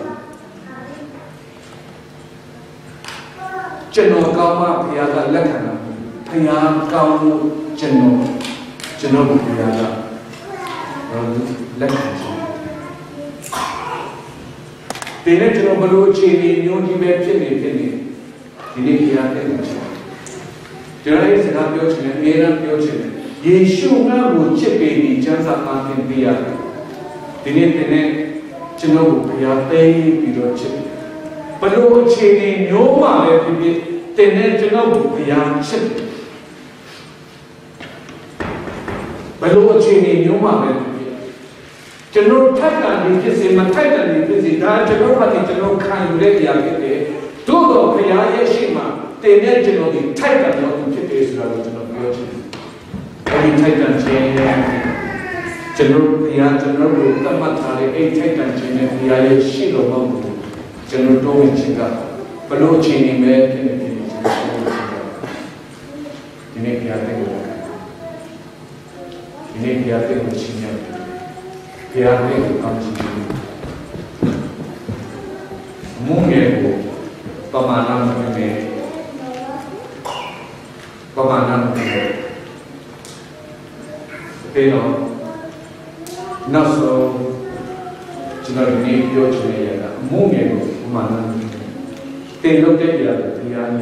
chano cao mà phải ai là lắc hẳn phải ai cao chano cũng phải ai lắc hẳn thế nên chano bao nhiêu chuyện nhiều gì về chuyện này thì đi phải ai cái gì cho nên sẽ làm điều chuyện này làm điều chuyện này Yesu nga mo chip pe ni jansa ka tin biya tine chino ko phaya te pi ro chip palo che ni nyo ma le pi tine chino ko phaya chip palo che ni nyo ma le pi chino thai ta ni phit se ma thai ta ni phit se da chino pa ni chino khan yu le ya phit de do do phaya ye shi ma tine chino ki thai ta no phit de so la chino pyo chip ai thay tan chen chano phaya chano ro tamat tha le ai thay tan chen ne phaya ye shi lo ma bu chano to win chin ka palo chen ni me phin ne phin di ne phaya te ko di ne phaya te ko chin ya phaya te ko kam chin mu nge ko pamana me thế nó sau chúng ta đi vô chuyện này là muốn nghe mà tiền lúc đấy là thì anh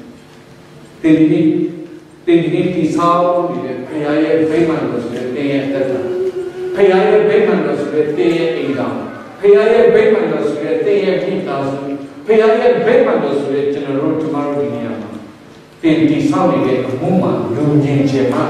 tiền đi thì sao thì phải ai phải mang được sự tiền tất cả phải ai phải mang được sự tiền income phải ai phải mang được sự tiền kinh tế phải ai phải mang được sự general tomorrow đi nhà tiền thì sao thì muốn mà luôn nhìn che mắt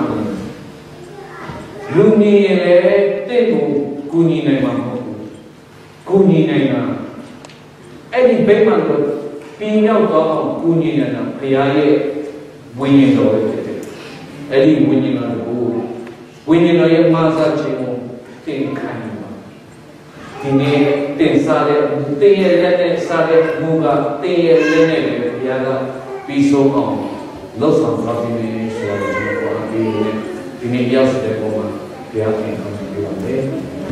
lu ni le te ko ku ni nai ma ku ni nai na ai di be ma lo pi nyao to ku ni na phaya ye win yin lo te ai di win yin lo ye ma sa chi mo tin khan ma di ne tin sa le tin ye le ne sa le mu ga tin ye le ne le phaya ga pi so ong lo sa sa pi ne so la ko pi ne di ne yao se de ko ma phaya tin khan pi wa le